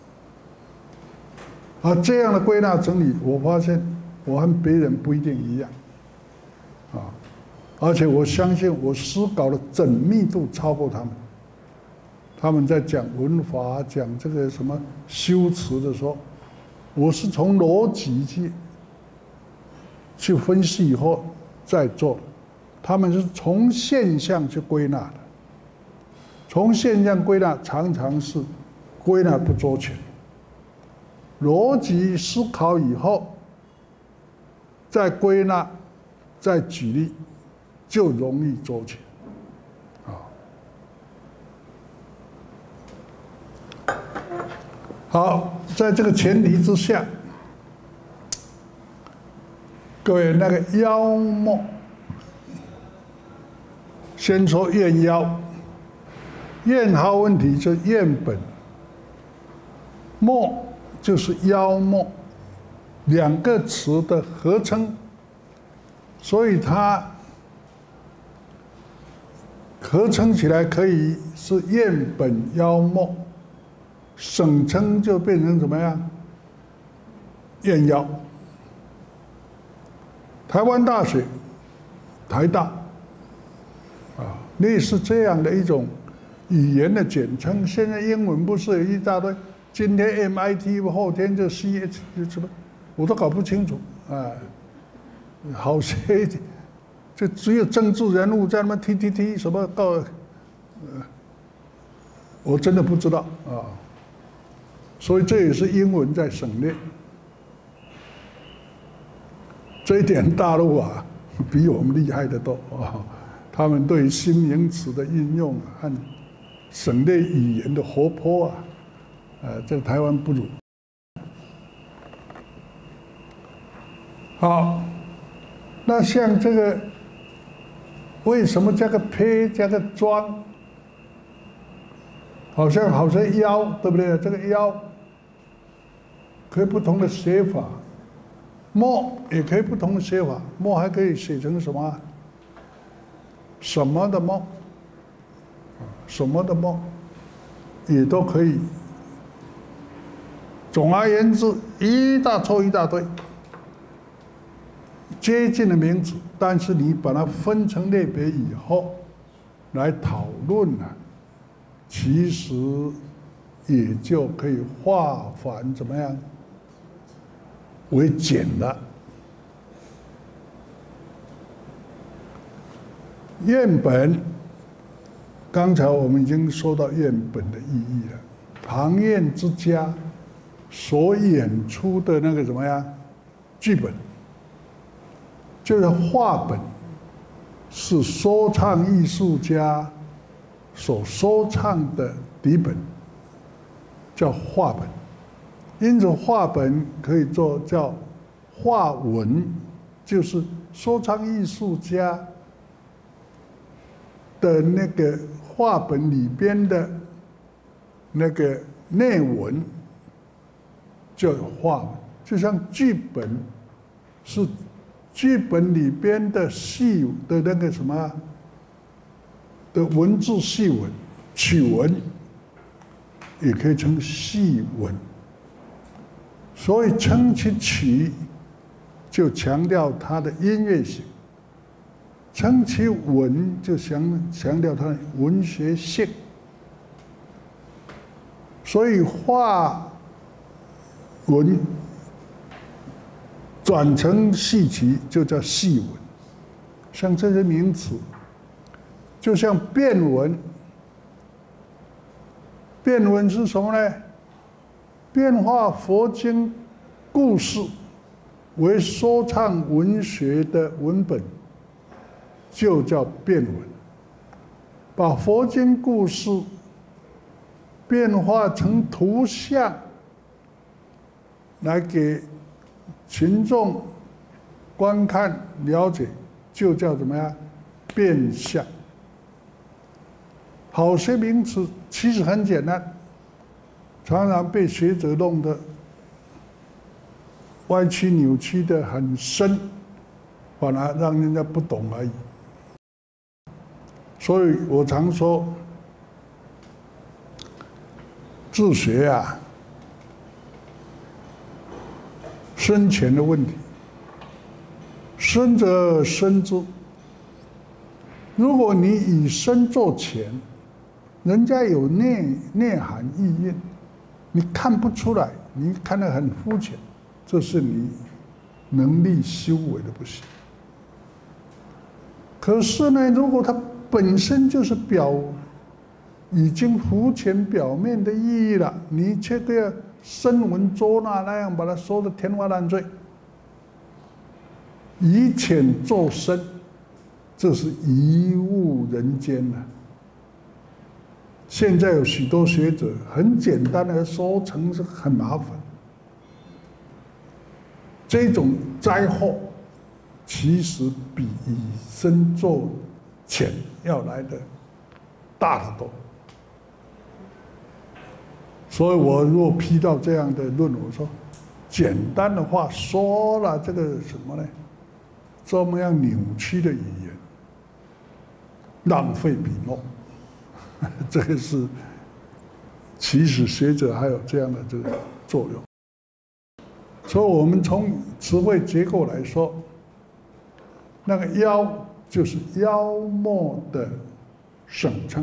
而这样的归纳整理，我发现我和别人不一定一样，啊，而且我相信我思考的缜密度超过他们。他们在讲文法、讲这个什么修辞的时候，我是从逻辑去去分析以后再做，他们是从现象去归纳的。从现象归纳常常是归纳不周全。逻辑思考以后，再归纳，再举例，就容易周全，啊。好，在这个前提之下，各位那个妖墨，先说验妖，验毫问题就验本，墨。就是妖墨两个词的合称，所以它合称起来可以是验本妖墨，省称就变成怎么样？验妖。台湾大学、台大啊，类似这样的一种语言的简称。现在英文不是有一大堆？今天 M I T， 后天就 C H 什么，我都搞不清楚啊。好些，就只有政治人物在那么 T T T 什么告，呃，我真的不知道啊。所以这也是英文在省略。这一点大陆啊，比我们厉害得多啊。他们对新名词的运用和省略语言的活泼啊。 呃，这个台湾不如。好，那像这个，为什么加个胚加个庄？好像好像腰，对不对？这个腰可以不同的写法，墨也可以不同的写法，墨还可以写成什么？什么的墨，什么的墨，也都可以。总而言之，一大撮一大堆接近的名词，但是你把它分成类别以后来讨论呢、啊，其实也就可以化繁怎么样为简了。院本，刚才我们已经说到院本的意义了。庞院之家所演出的那个怎么样剧本，就是话本，是说唱艺术家所说唱的底本，叫话本。因此，话本可以做叫话文，就是说唱艺术家的那个话本里边的那个内文，叫话文。就像剧本是剧本里边的戏的那个什么的文字戏文、曲文，也可以称戏文。所以称其曲，就强调它的音乐性；称其文，就强强调它的文学性。所以话文转成戏曲，就叫戏文。像这些名词，就像辩文。辩文是什么呢？变化佛经故事为说唱文学的文本，就叫辩文。把佛经故事变化成图像，来给群众观看了解，就叫怎么样？变相。好些名词其实很简单，常常被学者弄得歪曲扭曲的很深，反而让人家不懂而已。所以我常说，自学啊，深浅的问题，深则深之。如果你以深做浅，人家有内内涵意蕴，你看不出来，你看得很肤浅，这是你能力修为的不行。可是呢，如果它本身就是表已经肤浅表面的意义了，你却都要深文捉纳那样把它说得天花乱坠，以浅做深，这是贻误人间呐、啊。现在有许多学者很简单的说成是很麻烦，这种灾祸其实比以深做浅要来的大得多。所以我若批到这样的论文，我说简单的话说了这个什么呢？这么样扭曲的语言，浪费笔墨。这个是，其实学者还有这样的这个作用。所以我们从词汇结构来说，那个妖就是妖墨的省称。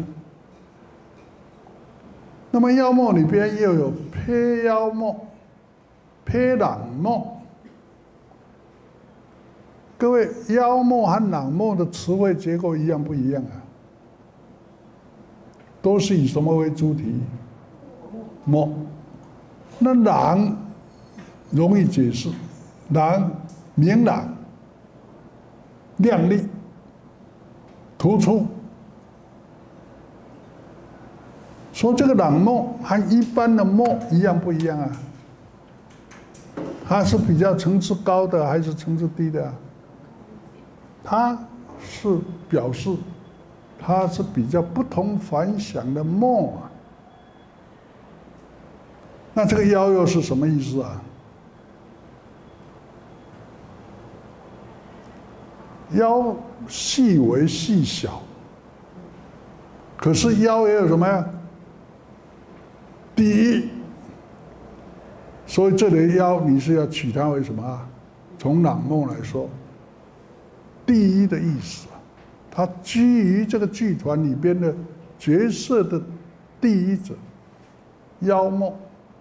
那么妖墨里边又有胚妖墨、胚朗墨。各位，妖墨和朗墨的词汇结构一样不一样啊？都是以什么为主体？墨。那朗容易解释，朗明朗、亮丽、突出。所说这个朗墨和一般的墨一样不一样啊？它是比较层次高的还是层次低的啊？它是表示它是比较不同凡响的墨啊。那这个妖又是什么意思啊？妖细微细小，可是妖也有什么呀？第一，所以这里的妖你是要取它为什么啊？从朗墨来说，第一的意思啊，它基于这个剧团里边的角色的第一者，妖墨。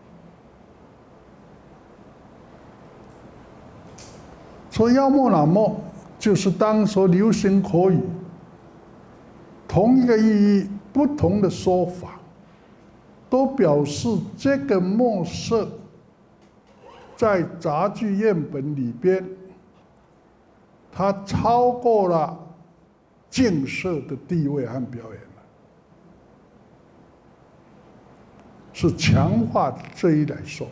说妖墨朗墨，就是当所流行口语，同一个意义，不同的说法，都表示这个墨色在杂剧样本里边，它超过了净色的地位和表演了，是强化这一来说。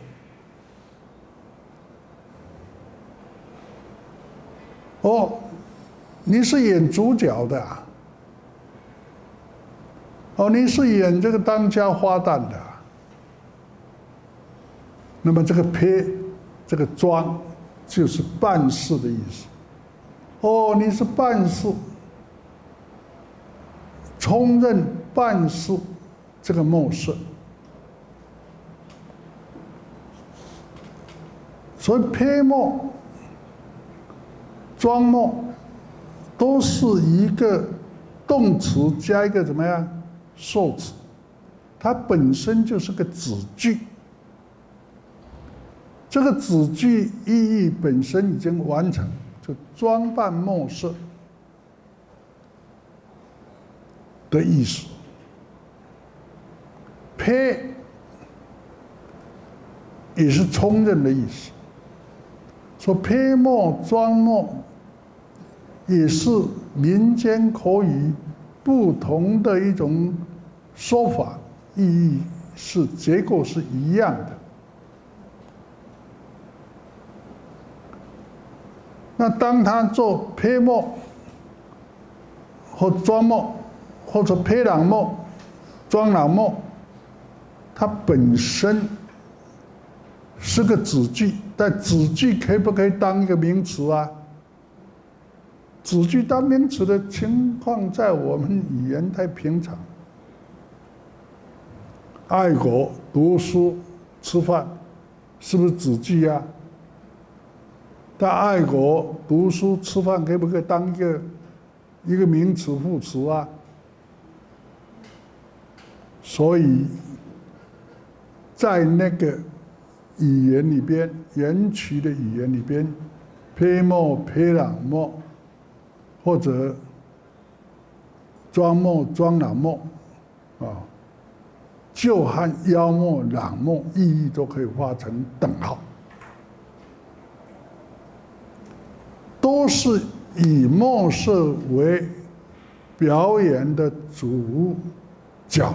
哦，你是演主角的啊？哦，你是演这个当家花旦的啊？那么这个撇，这个装，就是办事的意思。哦，你是办事，充任办事这个墨色。所以撇墨、装墨都是一个动词加一个怎么样受词，它本身就是个子句。这个子句意义本身已经完成，就装扮墨色的意思。撇也是充任的意思，说撇墨、装墨也是民间口语不同的一种说法，意义是结构是一样的。那当他做撇墨或装墨，或者撇朗墨、装朗墨，它本身是个子句，但子句可不可以当一个名词啊？子句当名词的情况，在我们语言太平常。爱国、读书、吃饭，是不是子句啊？但爱国、读书、吃饭可不可以当一个一个名词、副词啊？所以，在那个语言里边，原曲的语言里边，撇墨、撇朗墨，或者装墨、装朗墨，啊，就和妖墨、朗墨意义都可以画成等号。都是以墨色为表演的主角。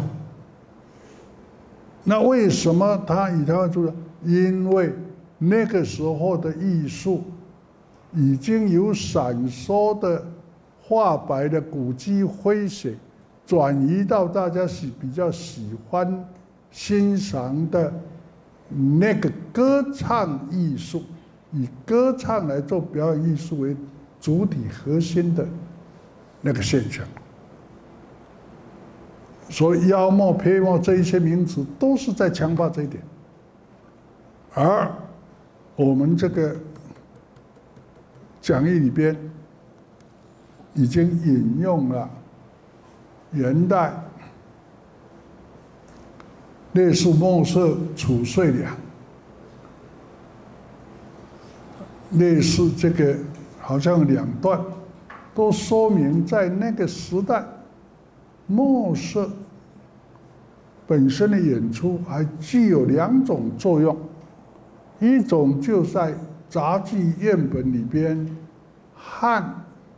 那为什么他以它为主角？因为那个时候的艺术已经由闪烁的画白的古迹诙谐，转移到大家喜比较喜欢欣赏的那个歌唱艺术。以歌唱来做表演艺术为主体核心的那个现象，所以妖墨、撇墨这一些名词都是在强化这一点。而我们这个讲义里边已经引用了元代类似墨色褚遂良，类似这个好像两段，都说明在那个时代，墨色本身的演出还具有两种作用，一种就在杂剧样本里边，和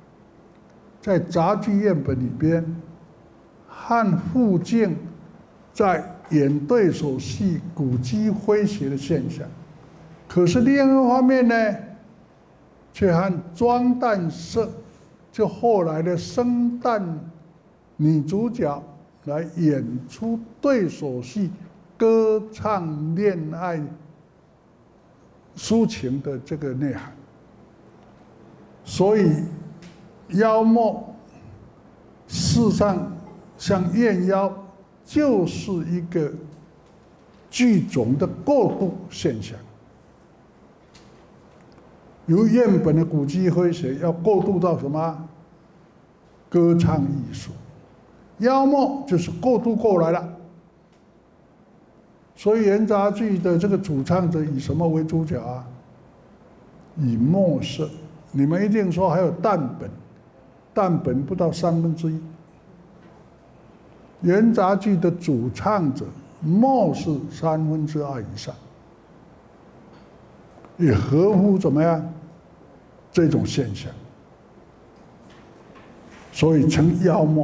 在杂剧样本里边和附近在演对手戏、古迹诙谐的现象。可是另一方面呢，却和装旦社，就后来的生旦女主角来演出对手戏、歌唱恋爱、抒情的这个内涵。所以妖魔事实上像燕妖，就是一个剧种的过渡现象。由原本的古迹诙谐，要过渡到什么？歌唱艺术。妖魔就是过渡过来了。所以元杂剧的这个主唱者以什么为主角啊？以墨色。你们一定说还有旦本，旦本不到三分之一。元杂剧的主唱者墨是三分之二以上，也合乎怎么样这种现象，所以称妖墨。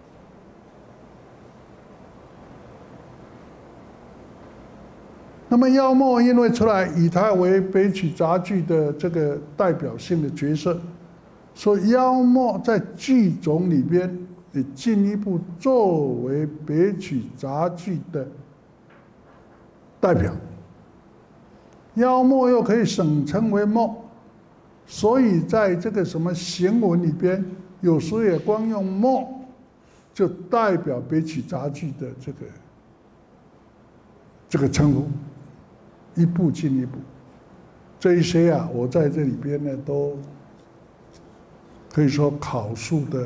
那么妖墨因为出来以它为北曲杂剧的这个代表性的角色，所以妖墨在剧种里边也进一步作为北曲杂剧的代表。妖墨又可以省称为墨，所以在这个什么行文里边，有时候也光用墨，就代表北曲杂剧的这个这个称呼。一步进一步，这一些啊，我在这里边呢，都可以说考述的，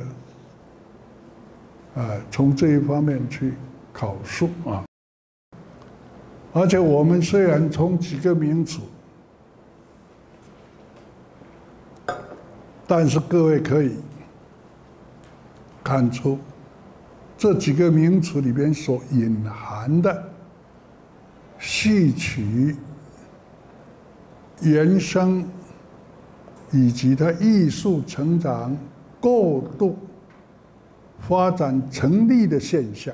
啊，从这一方面去考述啊。而且我们虽然从几个名词，但是各位可以看出这几个名词里边所隐含的戏曲原生以及它艺术成长过渡发展成立的现象，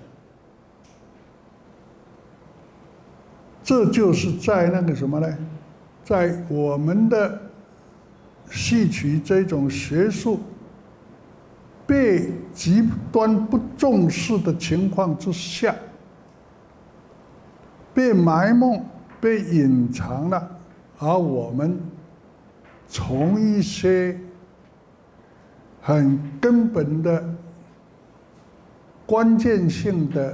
这就是在那个什么呢？在我们的戏曲这种学术被极端不重视的情况之下，被埋没、被隐藏了，而我们从一些很根本的、关键性的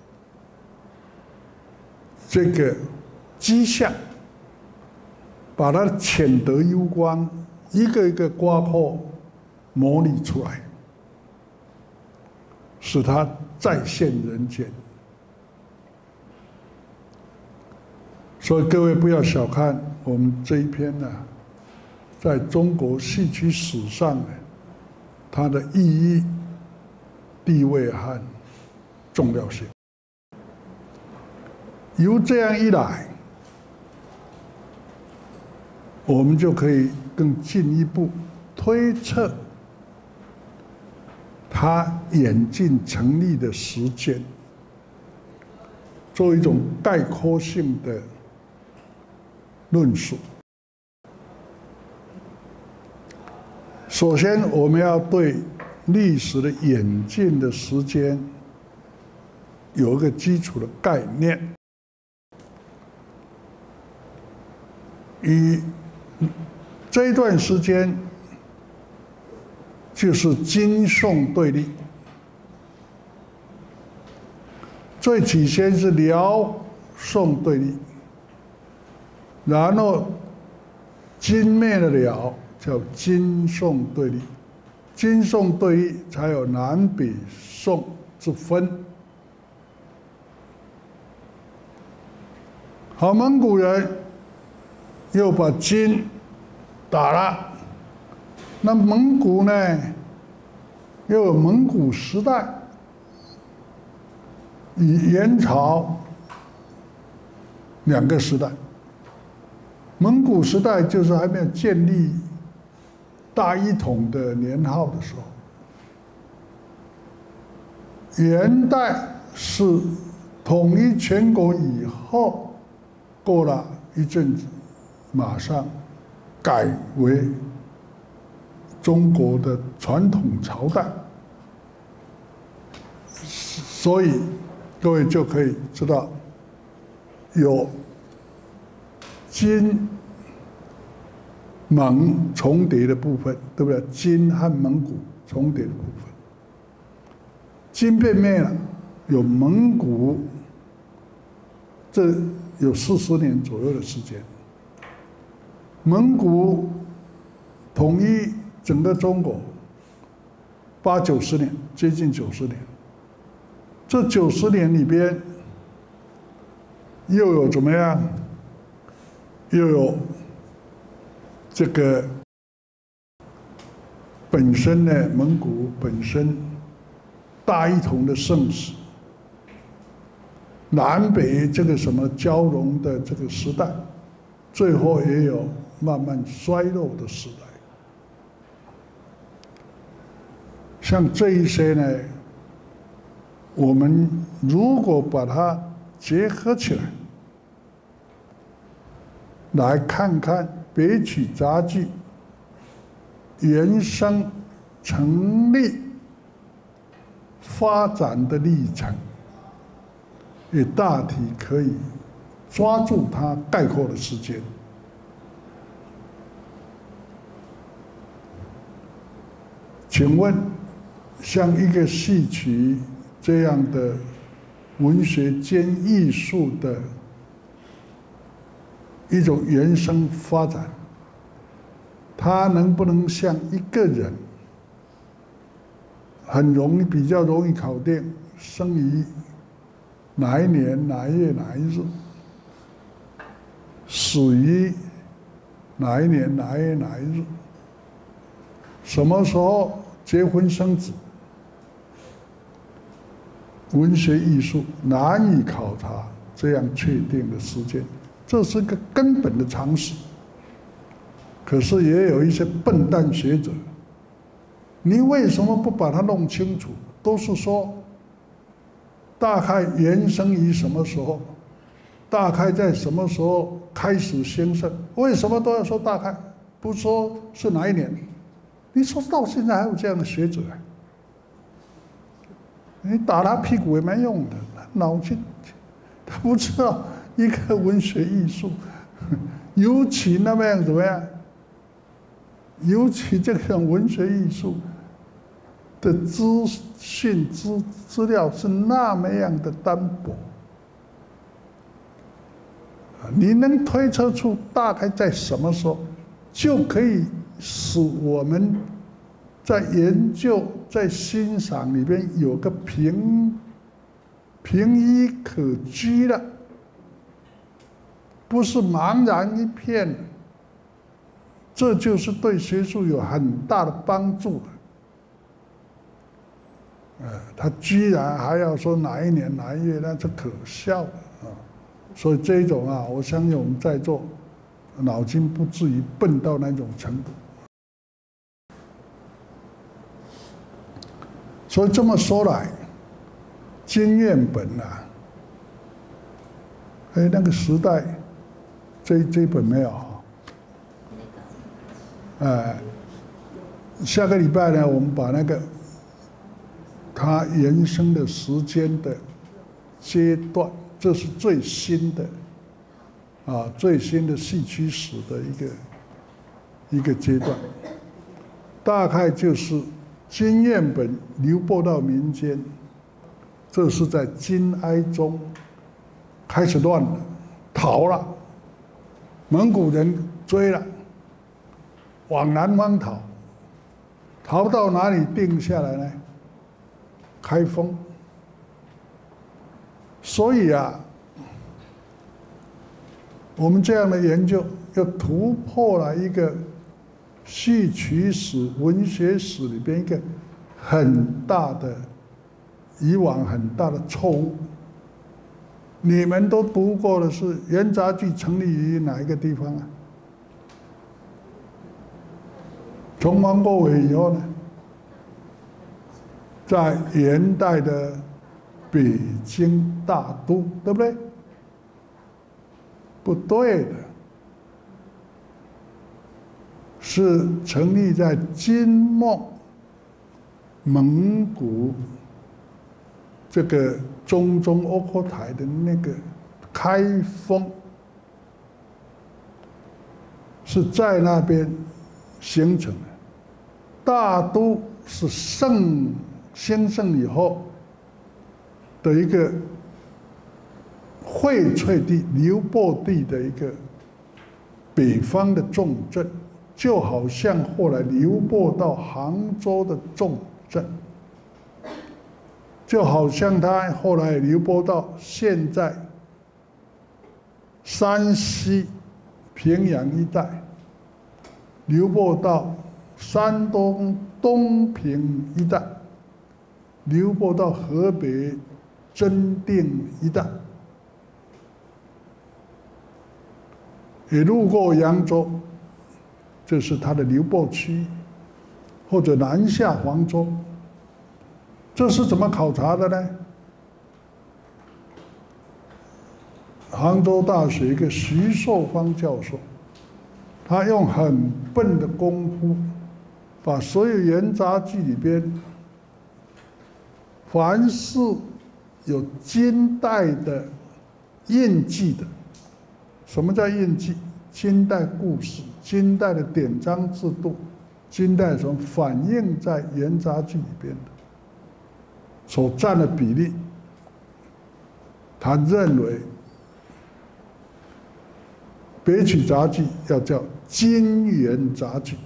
这个迹象，把它浅得幽光，一个一个刮破、模拟出来，使它再现人间。所以各位不要小看我们这一篇呢、啊，在中国戏曲史上呢，它的意义、地位和重要性。由这样一来，我们就可以更进一步推测它演进成立的时间，做一种概括性的论述。首先，我们要对历史的演进的时间有一个基础的概念。以这一段时间，就是金宋对立，最起先是辽宋对立。然后金灭了辽，叫金宋对立，金宋对立才有南北宋之分。好，蒙古人又把金打了，那蒙古呢，又有蒙古时代，以元朝两个时代。蒙古时代就是还没有建立大一统的年号的时候，元代是统一全国以后，过了一阵子，马上改为中国的传统朝代，所以各位就可以知道，有金蒙重叠的部分，对不对？金和蒙古重叠的部分，金被灭了，有蒙古，这有四十年左右的时间。蒙古统一整个中国八九十年，接近九十年。这九十年里边，又有怎么样？又有这个本身呢，蒙古本身大一统的盛世，南北这个什么交融的这个时代，最后也有慢慢衰落的时代。像这一些呢，我们如果把它结合起来，来看看北曲杂剧原生、成立、发展的历程，也大体可以抓住它概括的时间。请问，像一个戏曲这样的文学兼艺术的一种原生发展，它能不能像一个人，很容易比较容易考定，生于哪一年哪一月哪一日，死于哪一年哪一月哪一日，什么时候结婚生子？文学艺术难以考察这样确定的时间，这是个根本的常识。可是也有一些笨蛋学者，你为什么不把它弄清楚？都是说大概原生于什么时候，大概在什么时候开始兴盛？为什么都要说大概，不说是哪一年？你说到现在还有这样的学者，你打他屁股也没用的，脑筋他不知道一个文学艺术，尤其那么样怎么样？尤其这种文学艺术的资讯资资料是那么样的单薄，你能推测出大概在什么时候，就可以使我们在研究、在欣赏里边有个凭凭依可据了，不是茫然一片。这就是对学术有很大的帮助的。呃，他居然还要说哪一年哪一月，那是可笑的啊！所以这一种啊，我相信我们在座脑筋不至于笨到那种程度。所以这么说来，经验本啊，哎，那个时代，这这一本没有。呃，下个礼拜呢，我们把那个它人生的时间的阶段，这是最新的啊，最新的戏曲史的一个一个阶段，大概就是经验本流播到民间，这是在金哀宗开始乱了，逃了，蒙古人追了。往南方逃，逃到哪里定下来呢？开封。所以啊，我们这样的研究又突破了一个戏曲史、文学史里边一个很大的、以往很大的错误。你们都读过的是元杂剧成立于哪一个地方啊？从王国维以后呢，在元代的北京大都，对不对？不对的，是成立在金孟蒙古这个中中窝阔台的那个开封，是在那边形成的。大都是盛兴盛以后的一个荟萃地、流播地的一个北方的重镇，就好像后来流播到杭州的重镇，就好像它后来流播到现在山西平阳一带，流播到山东东平一带，流播到河北真定一带，也路过扬州，这是它的流播区，或者南下黄州。这是怎么考察的呢？杭州大学一个徐寿芳教授，他用很笨的功夫，把所有元杂剧里边，凡是有金代的印记的，什么叫印记？金代故事、金代的典章制度、金代什么反映在元杂剧里边的所占的比例，他认为北曲杂剧要叫金元杂剧，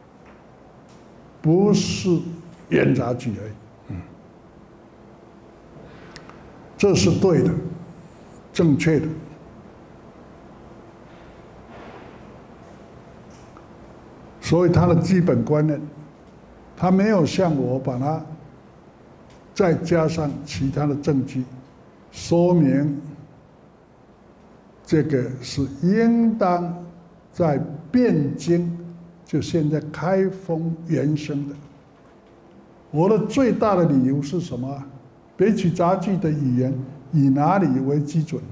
不是元杂剧而已。嗯，这是对的，正确的。所以他的基本观念，他没有像我把它再加上其他的证据，说明这个是应当在汴京，就现在开封原生的。我的最大的理由是什么？北曲杂剧的语言以哪里为基准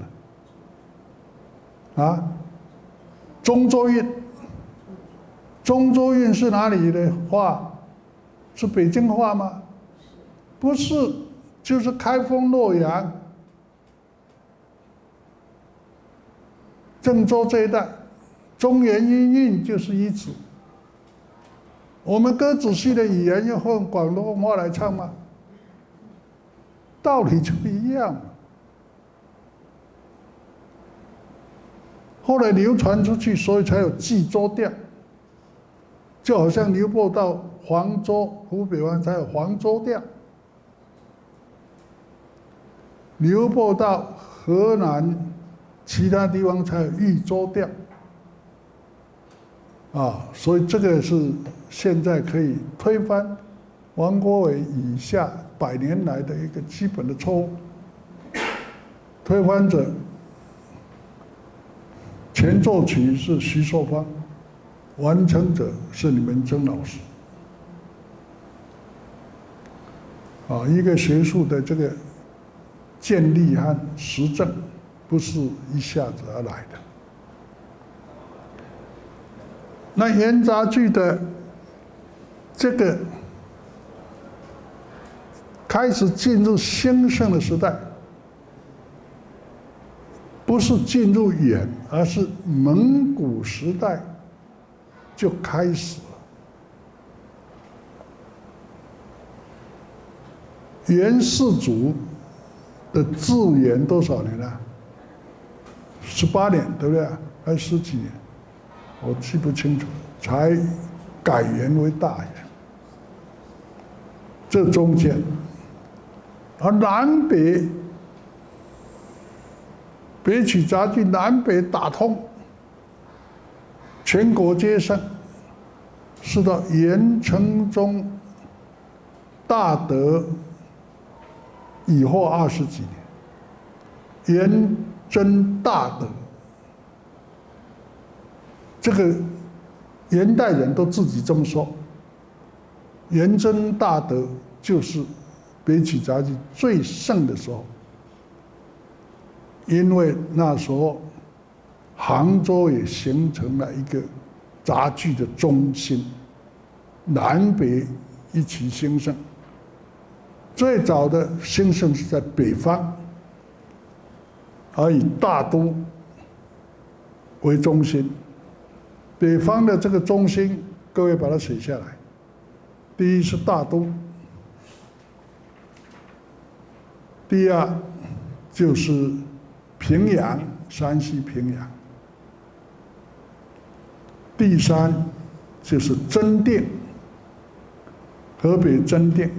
呢？啊，中州韵。中州韵是哪里的话？是北京话吗？不是，就是开封、洛阳、郑州这一带，中原音韵就是一此。我们歌仔戏的语言要用广东话来唱吗？道理就一样。后来流传出去，所以才有冀州调。就好像流播到黄州、湖北湾才有黄州调，流播到河南其他地方才有豫州调，啊，所以这个是现在可以推翻王国维以下百年来的一个基本的错误。推翻者前奏曲是徐寿芳。完成者是你们曾老师，啊，一个学术的这个建立和实证，不是一下子而来的。那元杂剧的这个开始进入兴盛的时代，不是进入元，而是蒙古时代。就开始了。元世祖的至元多少年啊？十八年，对不对？还是十几年？我记不清楚。才改元为大元。这中间，而南北北曲杂剧南北打通。全国皆盛，是到元成宗大德以后二十几年，元真大德，这个元代人都自己这么说，元真大德就是北曲杂剧最盛的时候，因为那时候杭州也形成了一个杂剧的中心，南北一起兴盛。最早的兴盛是在北方，而以大都为中心。北方的这个中心，各位把它写下来。第一是大都，第二就是平阳，山西平阳，第三就是真定，河北真定，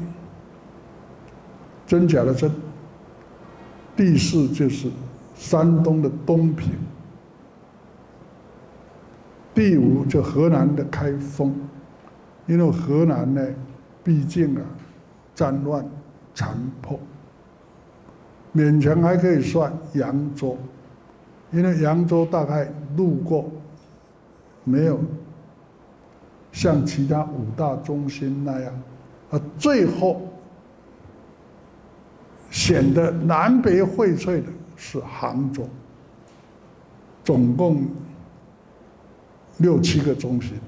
真假的真。第四就是山东的东平，第五就河南的开封，因为河南呢，毕竟啊，战乱残破，勉强还可以算扬州，因为扬州大概路过，没有像其他五大中心那样，而最后显得南北荟萃的是杭州，总共六七个中心。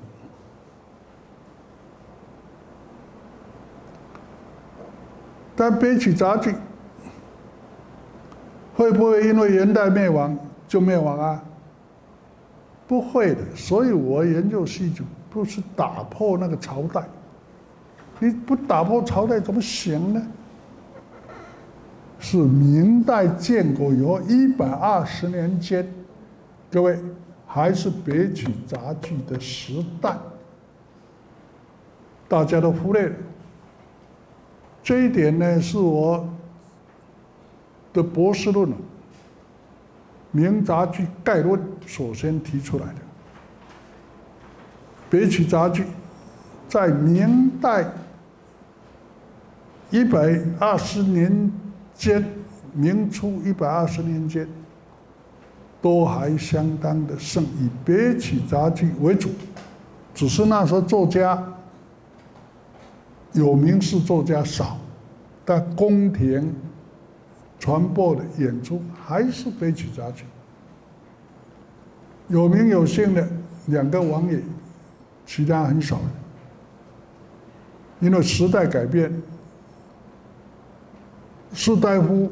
但北曲杂剧会不会因为元代灭亡就灭亡啊？不会的。所以我研究戏剧不是打破那个朝代，你不打破朝代怎么行呢？是明代建国以后一百二十年间，各位还是北曲杂剧的时代，大家都忽略了。这一点呢，是我的博士论文《明杂剧概论》首先提出来的。北曲杂剧在明代一百二十年间，明初一百二十年间，都还相当的盛，以北曲杂剧为主。只是那时候作家有名士作家少，但宫廷传播的演出还是北曲杂剧。有名有姓的两个王爷，其他很少。因为时代改变，士大夫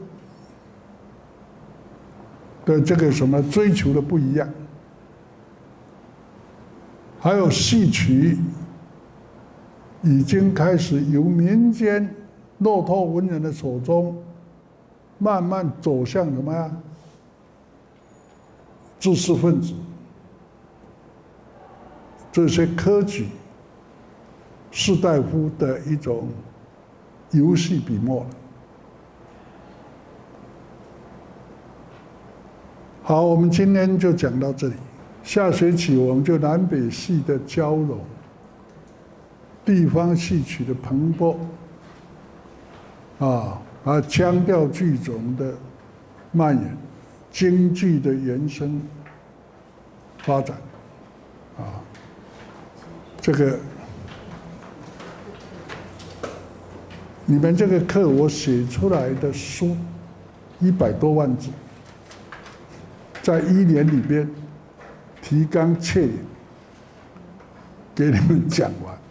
的这个什么追求的不一样，还有戏曲已经开始由民间落拓文人的手中，慢慢走向什么呀？知识分子，这些科举士大夫的一种游戏笔墨了。好，我们今天就讲到这里。下学期我们就南北戏的交融，地方戏曲的蓬勃，啊，啊，腔调剧种的蔓延，京剧的延伸发展，啊，这个你们这个课我写出来的书一百多万字，在一年里边提纲挈领给你们讲完。